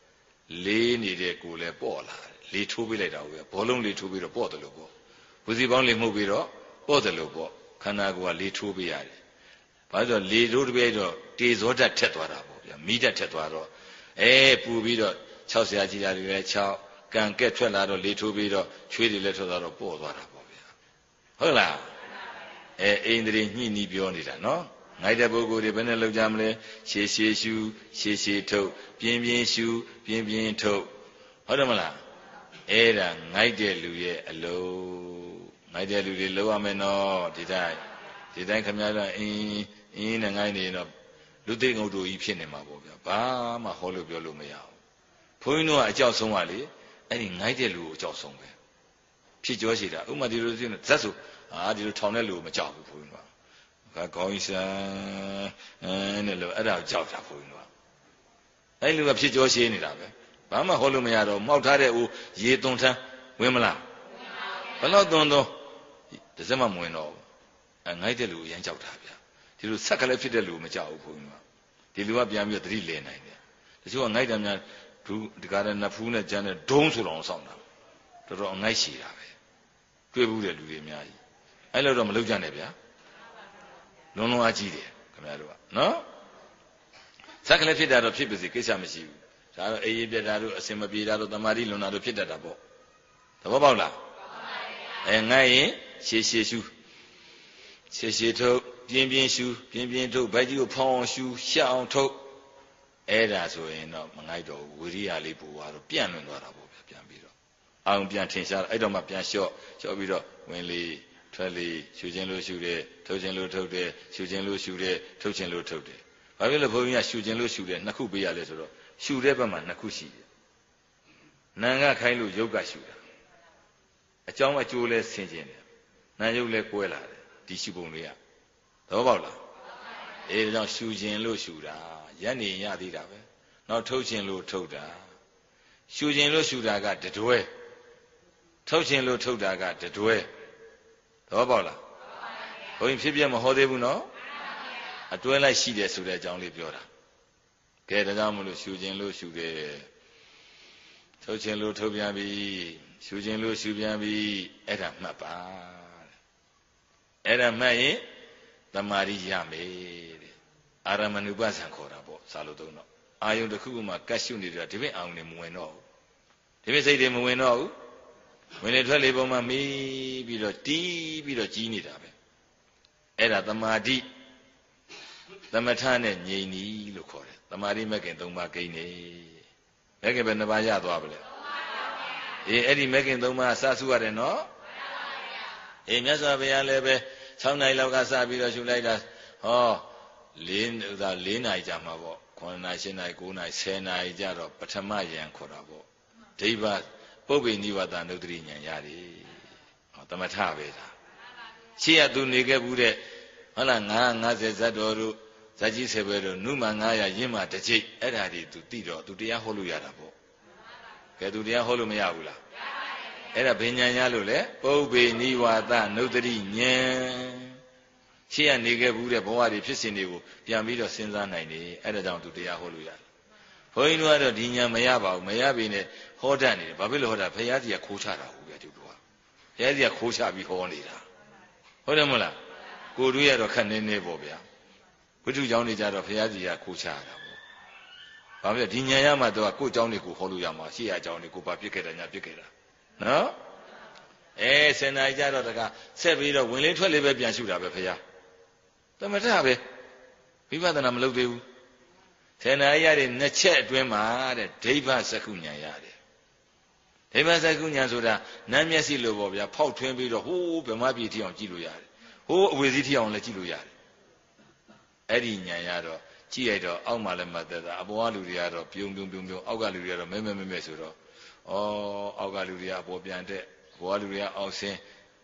လေးနေတဲ့ကိုယ်လည်းပေါ့လာတယ်လေထိုးပေးလိုက်တာပဲဘောလုံးလေထိုးပြီးတော့ပေါ့တယ်လို့ပေါ့ဝစီပေါင်းလေမှုတ်ပြီးတော့ပေါ့တယ်လို့ပေါ့ခန္ဓာကိုယ်ကလေထိုးပေးရတယ်ဘာလို့လဲလေထိုးတပြိုက်တော့တေဇောဓာတ်ထက်သွားတာပေါ့ဗျာမိဓာတ်ထက်သွားတော့အဲပူပြီးတော့ခြောက်ဆရာကြီးတာတွေလည်းခြောက်ကံကက်ထွက်လာတော့လေထိုးပြီးတော့ချွေးတွေလည်းထွက်သွားတော့ပေါ့သွားတာပေါ့ဗျာဟုတ်လားအဲအိန္ဒြေညှိနီးပြောနေတာနော်ငိုက်တဲ့ပုဂ္ဂိုလ်တွေဘယ်နဲ့လောက်ကြမလဲရှည်ရှည်ရှူရှည်ရှည်ထုတ်ပြင်းပြင်းရှူပြင်းပြင်းထုတ်ဟုတ်တယ်မလားအဲ့ဒါငိုက်တဲ့လူရဲ့အလုံးငိုက်တဲ့လူတွေလောက်ရမယ်နော်ဒီတိုင်းဒီတိုင်းခမရတော့အင်းအင်းနဲ့ငိုက်နေတော့လူသိငုတ်တို့ကြီးဖြစ်နေမှာပေါ့ဗျာဘာမှဟောလို့ပြောလို့မရဘူးဘုန်းကြီးတို့ကအကြောက်ဆုံးပါလေအဲ့ဒီငိုက်တဲ့လူကိုအကြောက်ဆုံးပဲဖြစ်ကြောရှိတာဥမာဒီလိုဆိုဇက်ဆိုအာဒီလိုထောင်တဲ့လူကိုမကြောက်ဘူးဘုန်းကြီးတို့ကခေါင်းဆန်းအဲနဲ့လို့အဲ့ဒါကိုကြောက်တာဘုန်းကြီးတို့ကအဲ့လူကဖြစ်ကြောရှိနေတာပဲဘာမှဟောလို့မရတော့မှောက်ထားတဲ့ဦးရေသွန်ထမ်းဝင်မလားဘယ်တော့သွန်တော့တစ်စက်မှမဝင်တော့ဘူးအဲငိုက်တဲ့လူကိုရမ်းကြောက်တာဗျာဒီလိုဆက်ကလေးဖြစ်တဲ့လူကိုမကြောက်ဘူးဘုန်းကြီးတို့ကဒီလူကပြန်ပြီးတော့သတိလည်နိုင်တယ်တချို့ကငိုက်တယ်များဒူဒီကားတဲ့နဖူးနဲ့ကြမ်းတဲ့ဒုံးဆိုတော့ဆောင်းတာတော်တော်အငိုက်ရှိတာပဲတွေ့ဘူးတဲ့လူတွေအများကြီးအဲ့လိုတော့မလုပ်ကြနဲ့ဗျာလုံးလုံးအားကြီးတယ်ခင်ဗျားတို့ကနော်ဆက်ကလေးဖြစ်တာတော့ဖြစ်ပါစေကိစ္စမရှိဘူးဒါတော့အေးအေးပြတ်တာတို့အစင်မပြေတာတို့တမာတိလွန်တာတို့ဖြစ်တတ်တာပေါ့သဘောပေါက်လားအဲငိုက်ရင်ရှည်ရှည်ရှူရှည်ရှည်ထုတ်ပြင်းပြင်းရှူပြင်းပြင်းထုတ်ဗိုက်ကြီးကိုဖောင်းအောင်ရှူရှက်အောင်ထုတ်အဲ့ဒါဆိုရင်တော့မငိုက်တော့ဘူးဝိရိယလေးပူသွားတော့ပြန့်လွင်သွားတာပေါ့ဗျာပြန်ပြီးတော့အောင်ပြန်ထင်ရှားအဲ့တော့မှပြန်လျှော့လျှော့ပြီးတော့ဝင်လေထွက်လေရှူခြင်းလို့ရှူတယ်ထုတ်ခြင်းလို့ထုတ်တယ်ရှူခြင်းလို့ရှူတယ်ထုတ်ခြင်းလို့ထုတ်တယ်ဘာဖြစ်လို့ဘုန်းကြီးကရှူခြင်းလို့ရှူတယ်နှစ်ခုပေးရလဲဆိုတော့ရှူတဲ့ဘက်မှာနှစ်ခုရှိတယ်နာငါခိုင်းလို့ယုတ်ကရှူတာအကြောင်းအကျိုးလဲဆင်ခြင်တယ်နာယုတ်လဲကွဲလာတယ်ဒီရှူပုံတွေကသဘောပေါက်လားအေးဒါကြောင့်ရှူခြင်းလို့ရှူတာရက်နေရသေးတာပဲနောက်ထုတ်ခြင်းလို့ထုတ်တာရှူခြင်းလို့ရှူတာကတတွဲထုတ်ခြင်းလို့ထုတ်တာကတတွဲသဘောပေါက်လားဘုန်းကြီးဖြစ်ပြမဟောသေးဘူးနော်အတွဲလိုက်ရှိတယ်ဆိုတဲ့အကြောင်းလေးပြောတာကဲဒါကြောင့်မလို့ရှူခြင်းလို့ရှူတယ်ထုတ်ခြင်းလို့ထုတ်ပြန်ပြီရှူခြင်းလို့ရှူပြန်ပြီအဲ့ဒါမှတ်ပါအဲ့ဒါမှတ်ရင်တမာရီရမယ်တဲ့အာရမဏုပ္ပဇံခေါ်တာပေါ့စာလို့သုံးတော့အာယုန်တစ်ခုခုမှာကတ်ရှုနေတာဒီဘက်အာယုန်နဲ့မဝင်တော့ဘူးဒီဘက်စိတ်တွေမဝင်တော့ဘူးဝင်လေထွက်လေပုံမှာမီးပြီးတော့တီးပြီးတော့ကြီးနေတာပဲအဲ့ဒါတမာတိသမထနဲ့ငြိမ်နီးလို့ခေါ်တယ်တမာတိမက္ကင်၃ပါးကိန်းနေမက္ကင်ပဲနှစ်ပါးရသွားပါလေအေးအဲ့ဒီမက္ကင်၃ပါးစဆုရတယ်နော်အေးမြတ်စွာဘုရားလည်းပဲ၆နိုင်လောက်ကစပြီးတော့ရှုလိုက်တာဟော၄သာ၄နိုင်ကြာမှာပေါ့9နိုင်၈နိုင်9နိုင်10နိုင်ကြာတော့ပထမယံခေါ်တာပေါ့ဒိဗ္ဗပုပ္ပိနိဝတ္တနုတ္တိဉာဏ်ရတယ်ဟောသမထပဲဒါရှေ့ကသူနေခဲ့ဘူးတဲ့ဟုတ်လား9၅၀ဇတ်တော်တို့ဇာကြီးဆယ်ဘဲတို့နုမှန်900ရင့်မှတစ်ကြိတ်အဲ့ဒါတွေသူသိတော့သူတရားဟောလို့ရတာပေါ့ကဲသူတရားဟောလို့မရဘူးလားအဲ့ဒါဘယ်ဉာဏ်ရလို့လဲပုပ္ပိနိဝတ္တနုတ္တိဉာဏ်ရှေ့ကနေခဲ့ဘူးတဲ့ဘဝတွေဖြစ်စဉ်တွေကိုပြန်ပြီးတော့စဉ်းစားနိုင်တယ်အဲ့ဒါကြောင့်သူတရားဟောလို့ရတယ်ဘုန်းကြီးတို့ကတော့ဒီဉာဏ်မရပါဘူးမရပြီနဲ့ဟောတတ်နေတယ်ဘာဖြစ်လို့ဟောတာဘုရားကြီးကခိုးချတာဟုတ်ဗျာသူတို့ကဘုရားကြီးကခိုးချပြီးဟောနေတာဟုတ်တယ်မဟုတ်လားကိုတို့ရတော့ခက်နေနေပေါ့ဗျာဝိတုကျောင်းနေကြတော့ဘုရားကြီးကခိုးချရတာပေါ့ဘာဖြစ်ဒီဉာဏ်ရမှတော့ကိုကျောင်းတွေကိုဟောလို့ရမှာရှေ့ရကျောင်းတွေကိုဘာပြစ်ခဲ့တယ်ညာပြစ်ခဲ့တာနော်အဲစင်နာကြတော့တကားဆက်ပြီးတော့ဝင်လေးထွက်လေးပဲပြန်ရှုတာပဲဘုရားသမထပဲဝိပဿနာမလုပ်သေးဘူးဆင်နာရတဲ့နှစ်ချက်အတွင်းမှာတဲ့ဒိဗ္ဗစက္ခုဉာဏ်ရတယ်ဒိဗ္ဗစက္ခုဉာဏ်ဆိုတာနမ်းမျက်စိလိုပေါ့ဗျာဖောက်ထွင်းပြီးတော့ဟိုးဗမာပြည်ထိအောင်ကြည့်လို့ရတယ်ဟိုးအဝေစီထိအောင်လည်းကြည့်လို့ရတယ်အဲ့ဒီဉာဏ်ရတော့ကြည့်ရတော့အောက်မှာလည်းမသက်သာအပေါ်ကလူတွေကတော့ပြုံပြုံပြုံပြုံအောက်ကလူတွေကတော့မဲမဲမဲမဲဆိုတော့ဩအောက်ကလူတွေကအပေါ်ပြန်တက်အပေါ်ကလူတွေကအောက်ဆင်း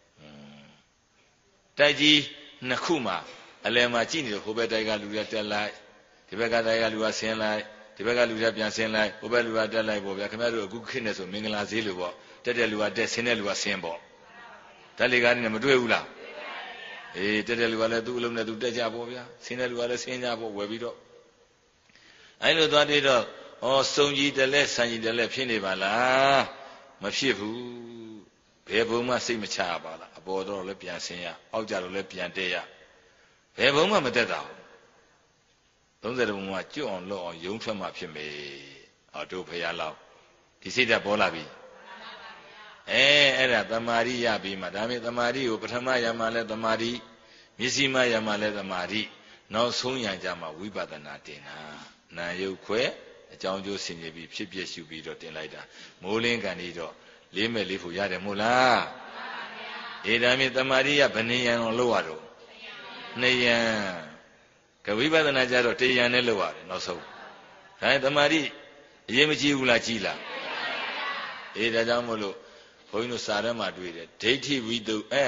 တိုက်ကြီးနှစ်ခုမှာအလယ်မှာကြည့်နေတော့ဟိုဘက်တိုက်ကလူတွေတက်လိုက်ဒီဘက်ကတိုက်ကလူကဆင်းလိုက်ဒီဘက်ကလူတွေပြန်ဆင်းလိုက်ဟိုဘက်လူကတက်လိုက်ပေါ့ဗျာခင်ဗျားတို့အခုခေတ်နဲ့ဆိုမင်္ဂလာဈေးလိုပေါ့တက်တဲ့လူကတက်ဆင်းတဲ့လူကဆင်းပေါ့ဓာတ်လေကားနဲ့မတွေ့ဘူးလားအေးတက်တဲ့လူကလည်းသူ့အလုံးနဲ့သူတက်ကြပေါ့ဗျာဆင်းတဲ့လူကလည်းဆင်းကြပေါ့ဝယ်ပြီးတော့အဲ့လိုသွားတွေ့တော့ဩဩစုံကြီးတလဲဆန်ကြီးတလဲဖြစ်နေပါလားမဖြစ်ဘူးဘယ်ဘုံမှစိတ်မချရပါလားအပေါ်တော့လည်းပြန်ဆင်းရအောက်ကြတော့လည်းပြန်တက်ရဘယ်ဘုံမှမတက်တာသုံးဆယ်ဘုံမှကျွတ်အောင်လုပ်အောင်ယုံထွက်မှဖြစ်မယ်အော်တို့ဖရာလောက်ဒီစိတ်ဓာတ်ပေါ်လာပြီအဲအဲ့ဒါတမာရိရပြီးမှဒါပေမဲ့တမာရိကိုပထမရမှာလဲတမာရိမျက်စိမှရမှာလဲတမာရိနောက်ဆုံးရကြမှာဝိပဿနာတင်တာနာယုတ်ခွဲအကြောင်းကျိုးဆင်ခြင်ပြီးဖြစ်ဖြစ်ရှုပြီးတော့တင်လိုက်တာမိုးလင်းကန်ဒီတော့လေးမဲ့လေးဖို့ရတယ်မို့လားအေဒါမြင့်တမာရိယဘယ်နှယံအောင်လုပ်ရတော့နှစ်ယံကဝိပဿနာကြတော့တယံနဲ့လုပ်ရတယ်နောက်ဆုံးဒါတမာရိအရေးမကြီးဘူးလားကြီးလားအေဒါကြောင့်မို့လို့ဘုန်းကြီးတို့စာထဲမှာတွေ့တယ်ဒိဋ္ဌိဝိတုအဲ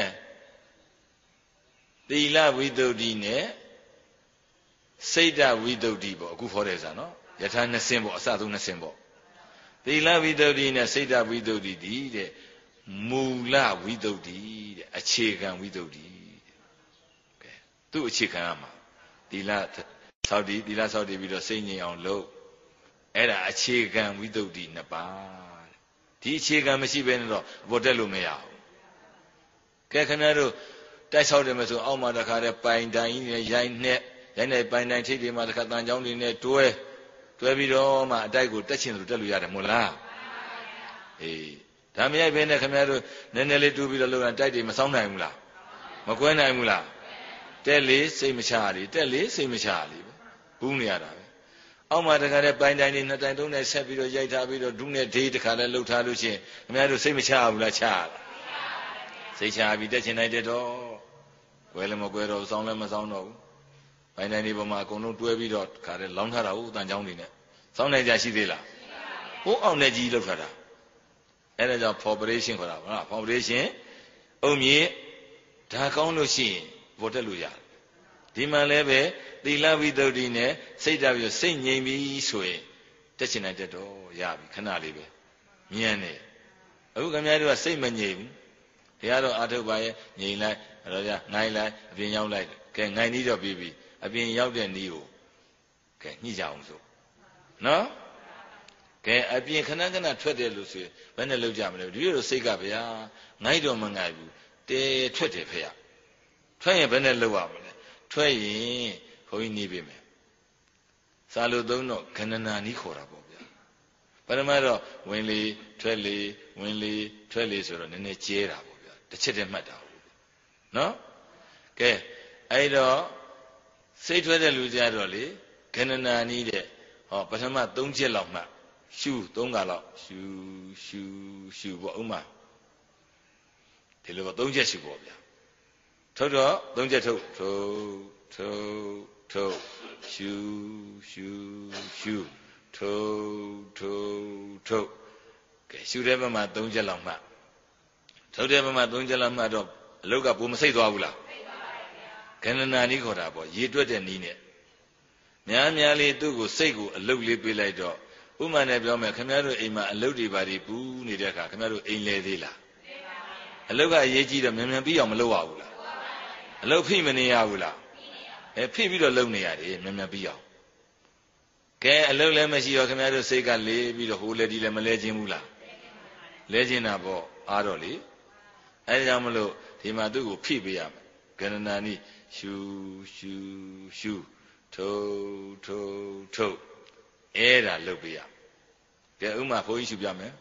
သီလဝိတုဒ္ဓိနဲ့စိတ်ဓာဝိတုဒ္ဓိပေါ့အခုခေါ်တယ်စားနော်ယထာနှစ်ဆင်းပေါ့အစသုံးနှစ်ဆင်းပေါ့သီလဝိတုဒ္ဓိနဲ့စိတ်ဓာဝိတုဒ္ဓိဒီတဲ့မူလဝိတုဒ္ဓိတဲ့အခြေခံဝိတုဒ္ဓိကဲသူ့အခြေခံရမှာသီလသောက်တည်သီလသောက်တည်ပြီးတော့စိတ်ငြိမ်အောင်လုပ်အဲ့ဒါအခြေခံဝိတုဒ္ဓိနှစ်ပါးဒီအခြေခံမရှိဘဲနဲ့တော့အပေါ်တက်လို့မရဘူးကဲခင်ဗျားတို့တိုက်ဆောက်တယ်မဆိုအောက်မှာတခါတည်းပိုင်တိုင်းနဲ့ရိုင်းနဲ့ရိုင်းနဲ့ပိုင်တိုင်းထိပ်တွေမှာတခါတန်ချောင်းတွေနဲ့တွဲတွဲပြီးတော့မှအတိုက်ကိုတက်ချင်လို့တက်လို့ရတယ်မို့လားအေးဒါမရိုက်ဘဲနဲ့ခင်ဗျားတို့နည်းနည်းလေးတူးပြီးတော့လုပ်ရင်တိုက်တွေမဆောင်းနိုင်ဘူးလားမကွဲနိုင်ဘူးလားတက်လေစိတ်မချရလေတက်လေစိတ်မချရလေဘူးနေရတာပဲအောက်မှာတခါတည်းပိုင်တိုင်းတွေနှစ်တိုင်သုံးတိုင်ဆက်ပြီးတော့ရိုက်ထားပြီးတော့ဒုနဲ့ဒေးတခါတည်းလှုပ်ထားလို့ရှိရင်ခင်ဗျားတို့စိတ်မချရဘူးလားချရလားစိတ်ချပြီးတက်ချင်နိုင်တဲ့တော့ကွဲလည်းမကွဲတော့ဆောင်းလည်းမဆောင်းတော့ဘူးပိုင်တိုင်းတွေပေါ်မှာအကုန်လုံးတွဲပြီးတော့ခါတည်းလောင်းထားတာဟုတ်အတန်ချောင်းတွေနဲ့စောင်းနိုင်ကြရှိသေးလားဟိုးအောင်နဲ့ကြီးလောက်ထားတာအဲ့ဒါကြောင့် formulation ခေါ်တာဗောနော် formulation အုံမြေဒါကောင်းလို့ရှိရင်ပေါ်တက်လို့ရတယ်ဒီမှာလည်းပဲသီလဝိတ္တုဒ္ဓိနဲ့စိတ်ဓာတ်ပြီးစိတ်ငြိမ်ပြီဆိုရင်တက်ချင်နိုင်တဲ့တော့ရပြီခဏလေးပဲမြင်နေအခုခင်ဗျားတို့ကစိတ်မငြိမ်ဘူးတရားတော်အာထုတ်ပါရဲ့ငြိမ်လိုက်အဲ့တော့ကြငိုင်းလိုက်အပြင်ရောက်လိုက်ကဲငိုင်းပြီးတော့ပြီးပြီအပြင်ရောက်တဲ့နီးကိုကဲညှိကြအောင်ဆိုနော်ကဲအပြင်ခဏခဏထွက်တယ်လို့ဆိုရင်ဘယ်နဲ့လောက်ကြမလဲဒီလိုစိတ်ကဗျာငိုင်းတော့မငိုင်းဘူးတဲထွက်တယ်ဖေရထွက်ရင်ဘယ်နဲ့လောက်ရမလဲထွက်ရင်ခွန်ကြီးနေပြီမယ်စာလို့သုံးတော့ခဏနာနီးခေါ်တာပေါ့ဗျာပထမတော့ဝင်လေထွက်လေဝင်လေထွက်လေဆိုတော့နည်းနည်းကျဲတာပေါ့ဗျာတစ်ချက်တည်းမှတ်တာဟုတ်နော်ကဲအဲ့တော့စိတ်ထွက်တဲ့လူကြတော့လေခဏနာနီးတဲ့ဟောပထမသုံးချက်လောက်မှတ်ရှူသုံးခါလောက်ရှူရှူရှူပေါ့ဥမာဒီလိုပေါ့သုံးချက်ရှူပေါ့ဗျာထုတ်တော့သုံးချက်ထုတ်ထုတ်ထုတ်ထုတ်ရှူရှူရှူထုတ်ထုတ်ထုတ်ကဲရှူတဲ့ဘက်မှာသုံးချက်လောက်မှတ်ထုတ်တဲ့ဘက်မှာသုံးချက်လောက်မှတ်တော့အလုတ်ကပုံမစိတ်သွားဘူးလားစိတ်သွားပါဗျာခန္ဓနာနီးခေါ်တာပေါ့ရေတွက်တဲ့နီးနဲ့များများလေးသူ့ကိုစိတ်ကိုအလုတ်လေးပေးလိုက်တော့ဥမာနဲ့ပြောမယ်ခင်ဗျားတို့အိမ်မှာအလုတ်တွေပါတွေပူးနေတဲ့အခါခင်ဗျားတို့အိမ်လဲသေးလားအလုတ်ကအရေးကြီးတော့မြန်မြန်ပြီးအောင်မလုပ်ရဘူးလားအလုတ်ဖိမနေရဘူးလားအဲဖိပြီးတော့လုပ်နေရတယ်မြန်မြန်ပြီးအောင်ကဲအလုတ်လည်းမရှိတော့ခင်ဗျားတို့စိတ်ကလေးပြီးတော့ဟိုလဲဒီလဲမလဲခြင်းဘူးလားလဲခြင်းတာပေါ့အားတော့လေအဲဒါကြောင့်မလို့ဒီမှာသူ့ကိုဖိပေးရမယ်ကဏနာနိရှူရှူရှူထုတ်ထုတ်ထုတ်အဲ့ဒါလုပ်ပေးရကဲဥမာဘုန်းကြီးရှုပြမယ်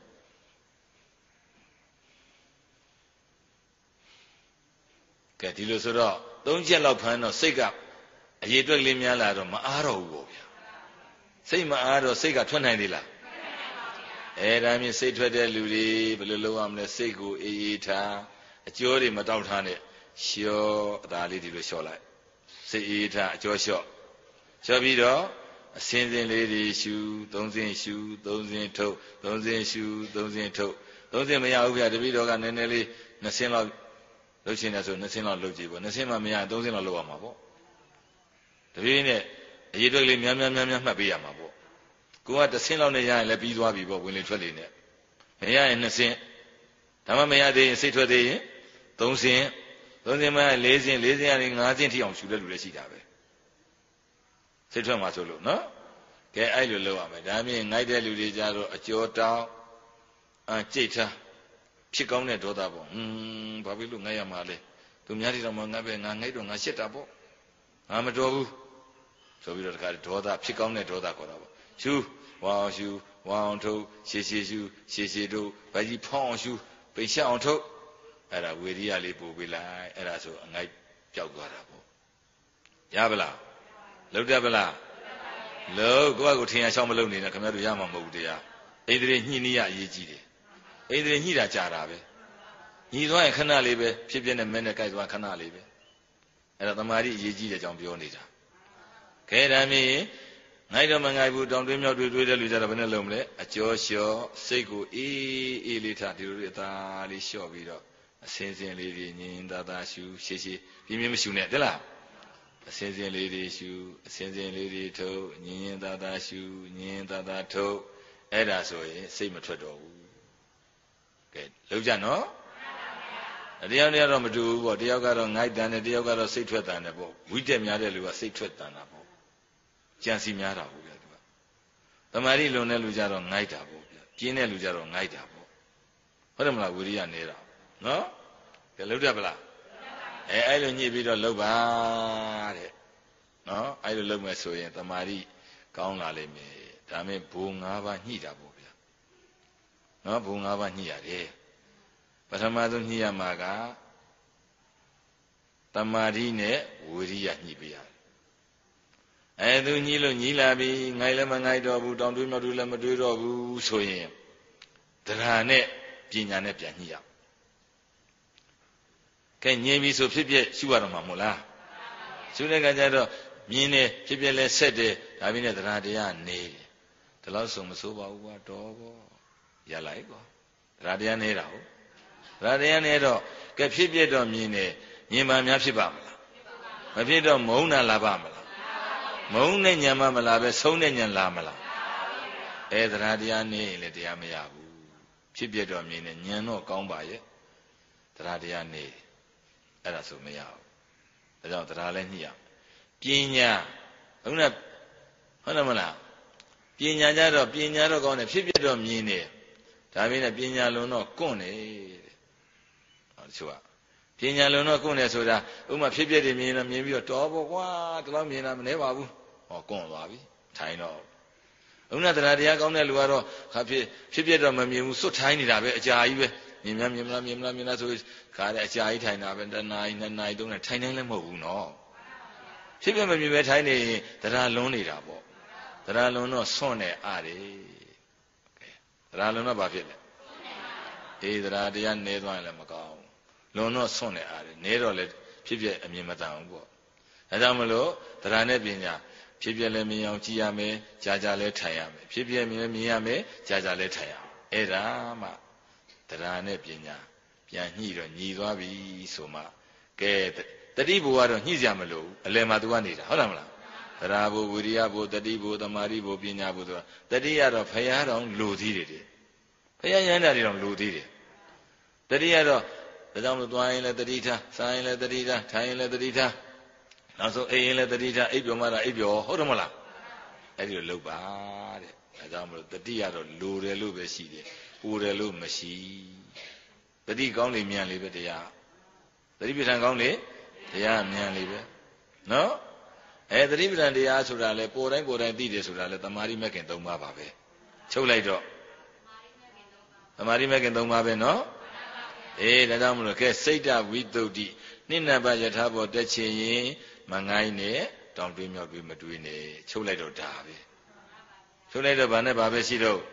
ကဲဒီလိုဆိုတော့သုံးချက်လောက်ဖမ်းတော့စိတ်ကအရေးအတွက်ကလေးများလာတော့မအားတော့ဘူးပေါ့ဗျာစိတ်မအားတော့စိတ်ကထွက်နိုင်သေးလားအဲ့ဒါမျိုးစိတ်ထွက်တဲ့လူတွေဘယ်လိုလုပ်ရမလဲစိတ်ကိုအေးအေးထားအကျော်တွေမတောက်ထားနဲ့လျှော့အသာလေးဒီလိုလျှော့လိုက်စိတ်အေးထားအကျော်လျှော့လျှော့ပြီးတော့အစင်းစင်းလေးတွေရှူသုံးစင်းရှူသုံးစင်းထုတ်သုံးစင်းရှူသုံးစင်းထုတ်သုံးစင်းမရဘူးဗျာတပည့်တော်ကနည်းနည်းလေးနှစ်စင်းလောက်လုပ်ချင်တယ်ဆိုနှစ်စင်းလောက်လုပ်ကြည့်ပေါ့နှစ်စင်းမှမရသုံးစင်းလောက်လုပ်ရမှာပေါ့တပည့်နဲ့အရေးအတွက်ကလေးများများများများမှတ်ပေးရမှာပေါ့ကိုကတစ်စင်းလောက်နဲ့ရရင်လည်းပြီးသွားပြီပေါ့ဝင်လေထွက်လေနဲ့မရရင်နှစ်စင်းဒါမှမရသေးရင်စိတ်ထွက်သေးရင်သုံးစင်းသုံးစင်းမှလေးစင်းလေးစင်းကနေငါးစင်းထိအောင်ရှူတဲ့လူလည်းရှိတာပဲစိတ်ထွက်မှာဆိုလို့နော်ကကဲအဲ့လိုလုပ်ရမယ်ဒါမြင်ငိုက်တဲ့လူတွေကြတော့အကျော်တောင်းအကြိတ်ထားဖြစ်ကောင်းတဲ့ဒေါသပေါ့ဟွန်းဘာဖြစ်လို့ငိုက်ရမှာလဲသူများတွေတော့မငါပဲငါငိုက်တော့ငါရှစ်တာပေါ့ငါမတော်ဘူးဆိုပြီးတော့တခါဒေါသဖြစ်ကောင်းတဲ့ဒေါသခေါ်တာပေါ့ရှူဝါအောင်ရှူဝါအောင်ထုတ်ရှည်ရှည်ရှူရှည်ရှည်ထုတ်ဗကြီးဖောင်းအောင်ရှူပိန်ရှောက်အောင်ထုတ်အဲ့ဒါဝေရိယလေးပို့ပေးလိုက်အဲ့ဒါဆိုအငိုက်ပျောက်သွားတာပေါ့ရပါလားလုံးတတ်ပါလားလုံးကိုယ့်အကိုထင်ရရှောင်းမလုံးနေနဲ့ခင်ဗျားတို့ရမှာမဟုတ်ဘူးတရားဣန္ဒြေညှိနည်းရအရေးကြီးတယ်ဣန္ဒြေညှိတာကြာတာပဲညှိသွားရင်ခဏလေးပဲဖြစ်ဖြစ်နဲ့မဲနဲ့ကြိုက်သွားခဏလေးပဲအဲ့ဒါတမာတိအရေးကြီးတဲ့အကြောင်းပြောနေတာခဲဒါမြင်ငိုက်တော့မငိုက်ဘူးတောင်တွင်းမြောက်တွင်းတွေးတဲ့လူကြတော့ဘယ်နဲ့လုံးမလဲအကျော်လျှော့စိတ်ကိုအေးအေးလေးထားဒီလိုလေးအသာလေးလျှော့ပြီးတော့အစင်းစင်းလေးတွေညင်သာသာရှူရှည်ရှည်ပြင်းပြင်းမရှူနဲ့တလားအစင်းစင်းလေးတွေရှူအစင်းစင်းလေးတွေထုတ်ညင်ညင်သာသာရှူညင်သာသာထုတ်အဲ့ဒါဆိုရင်စိတ်မထွက်တော့ဘူးကဲလုံးကြနော်တယောက်တယောက်တော့မတူဘူးပေါ့တယောက်ကတော့ငိုက်တန်တယ်တယောက်ကတော့စိတ်ထွက်တန်တယ်ပေါ့ဝိတက်များတဲ့လူကစိတ်ထွက်တန်တာပေါ့ကြံစီများတာပေါ့ဗျာသူကတမာရီလွန်တဲ့လူကြတော့ငိုက်တာပေါ့ဗျာပြင်းတဲ့လူကြတော့ငိုက်တာပေါ့ဟုတ်တယ်မလားဝိရိယနေတာနော်ကဲလုံးတတ်ပလားအဲအဲ့လိုညှိပြီးတော့လှုပ်ပါတဲ့နော်အဲ့လိုလှုပ်မယ်ဆိုရင်တမာရီကောင်းလာလိမ့်မယ်ဒါမဲ့ဘူ၅ပါးညှိတာပေါ့ဗျာနော်ဘူ၅ပါးညှိရတယ်ပထမဆုံးညှိရမှာကတမာတိနဲ့ဝိရိယညှိပေးရတယ်အဲသူညှိလို့ညှိလာပြီငိုင်လည်းမငိုက်တော့ဘူးတောင်တွေးမြောက်တွေးလည်းမတွေးတော့ဘူးဆိုရင်တရားနဲ့ပညာနဲ့ပြန်ညှိရကဲညင်ပြီဆိုဖြစ်ဖြစ်ရှုရတော့မှာမဟုတ်လားရှုတဲ့အခါကျတော့မြင်တယ်ဖြစ်ဖြစ်လဲဆက်တယ်ဒါပြင်းနဲ့တရားတရားနေတယ်ဒီလောက်ဆိုမဆိုးပါဘူးကွာတော်ပေါ့ရလိုက်ကွာတရားတရားနေတာဟုတ်ဒါတရားနဲ့တော့ကဲဖြစ်ဖြစ်တော့မြင်တယ်ညင်ပါများဖြစ်ပါမလားမဖြစ်တော့မုန်းတာလာပါမလားမုန်းတဲ့ညံမမလားပဲဆုံးတဲ့ညံလာမလားအဲတရားတရားနေရင်လည်းတရားမရဘူးဖြစ်ဖြစ်တော့မြင်တယ်ညံတော့ကောင်းပါရဲ့တရားတရားနေအဲ့ဒါဆိုမရဘူးဒါကြောင့်တရားလည်းညှိရပညာဟုတ်လားဟုတ်တယ်မလားပညာကြတော့ပညာတော့ကောင်းတယ်ဖြစ်ဖြစ်တော့မြင်တယ်ဒါပေမဲ့ပညာလုံးတော့ကွန့်တယ်တချို့ကပညာလုံးတော့ကွန့်တယ်ဆိုတာဥမာဖြစ်ဖြစ်တွေမြင်တော့မြင်ပြီးတော့တော်ပေါ့ကွာဒီလောက်မြင်တာမနေပါဘူးဟောကွန့်သွားပြီထိုင်တော့ဥနာတရားတရားကောင်းတဲ့လူကတော့ခါဖြစ်ဖြစ်ဖြစ်တော့မမြင်ဘူးစွတ်ထိုင်နေတာပဲအကြာကြီးပဲမြင်များမြင်မလားမြင်မလားမြင်လားဆိုခါတဲ့အကြာကြီးထိုင်တာပဲတနားနှစ်နာရီသုံးနာရီထိုင်နိုင်လည်းမဟုတ်ဘူးနော်ဖြစ်ဖြစ်မမြင်ပဲထိုင်နေရင်တရားလွန်နေတာပေါ့တရားလွန်တော့ဆွန့်နေအားတယ်တရားလွန်တော့ဘာဖြစ်လဲအေးတရားတရားနေသွားရင်လည်းမကောင်းလွန်တော့ဆွန့်နေအားတယ်နေတော့လည်းဖြစ်ဖြစ်အမြင်မတန်ဘူးပေါ့ဒါကြောင့်မလို့တရားနဲ့ပညာဖြစ်ဖြစ်လည်းမြင်အောင်ကြည့်ရမယ်ကြာကြာလည်းထိုင်ရမယ်ဖြစ်ဖြစ်မြင်မြင်ရမယ်ကြာကြာလည်းထိုင်ရမယ်အဲ့ဒါမှတရားနဲ့ပညာပြန်ညှိတော့ညီသွားပြီဆိုမှကဲတတိဘူကတော့ညှိကြမလို့အလယ်မှာသူကနေတာဟုတ်လားမလားတရားဘူဝိရိယဘူတတိဘူသမာဓိဘူပညာဘူဆိုတာတတိကတော့ဖရာတော်လူသေးတယ်တဲ့ဖရာရဟန္တာတွေတော့လူသေးတယ်တတိကတော့ဒါကြောင့်လို့သွားရင်လည်းတတိထားစားရင်လည်းတတိထားထိုင်ရင်လည်းတတိထားနောက်ဆုံးအိမ်ရင်လည်းတတိထားအိပ်ပျော်မှတော့အိပ်ပျော်ဟုတ်တယ်မလားအဲ့ဒီလိုလုပ်ပါတဲ့ဒါကြောင့်မလို့တတိကတော့လူတယ်လို့ပဲရှိတယ်ပူတယ်လို့မရှိတတိကောင်းလေမြန်လေပဲတရားတတိပဋ္ဌာန်ကောင်းလေတရားမြန်လေပဲနော်အဲတတိပဋ္ဌာန်တရားဆိုတာလေပေါ်တိုင်းပေါ်တိုင်းသိတယ်ဆိုတာလေတမာရိမက္ခင်၃ပါးပါပဲချုပ်လိုက်တော့တမာရိမက္ခင်၃ပါးပဲနော်အေးဒါကြောင့်မလို့ကဲစိတ်တဝိတုဒ္ဓိနိနဘယထာဘောတက်ချင်ရင်မငိုင်းနဲ့တောင်တွေးမြောက်တွေးမတွေးနဲ့ချုပ်လိုက်တော့ဒါပဲချုပ်လိုက်တော့ဗာနဲ့ဗာပဲရှိတော့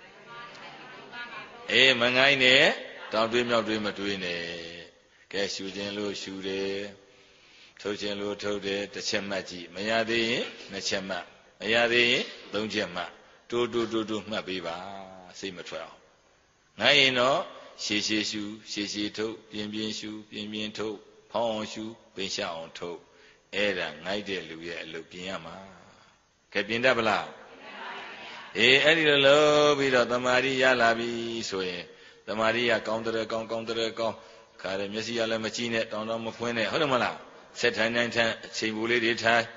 အေးမငိုင်းနဲ့တောင်တွေးမြောက်တွေးမတွေးနဲ့ကဲရှူခြင်းလို့ရှူတယ်ထုတ်ခြင်းလို့ထုတ်တယ်တစ်ချက်မှတ်ကြည့်မရသေးရင်နှစ်ချက်မှတ်မရသေးရင်သုံးချက်မှတ်တိုးတိုးတိုးတိုးမှတ်ပေးပါစိတ်မထွက်အောင်ငိုင်းရင်တော့ရှည်ရှည်ရှူရှည်ရှည်ထုတ်ပြင်းပြင်းရှူပြင်းပြင်းထုတ်ဖောင်းအောင်ရှူပင်ရှအောင်ထုတ်အဲ့ဒါငိုက်တဲ့လူရဲ့အလုပ်ပြင်ရမှာကဲပြင်တတ်ပလားအေးအဲ့ဒီလိုလုပ်ပြီးတော့တမာရီရလာပြီဆိုရင်တမာရီကကောင်းတဲ့ကောင်းကောင်းတဲ့ကောင်းခါရမျက်စိကလည်းမကြည့်နဲ့တောင်းတောင်းမဖွင့်နဲ့ဟုတ်တယ်မလားဆက်ထိုင်ထိုင်ထိုင်အချိန်ဘူးလေးတွေထိုင်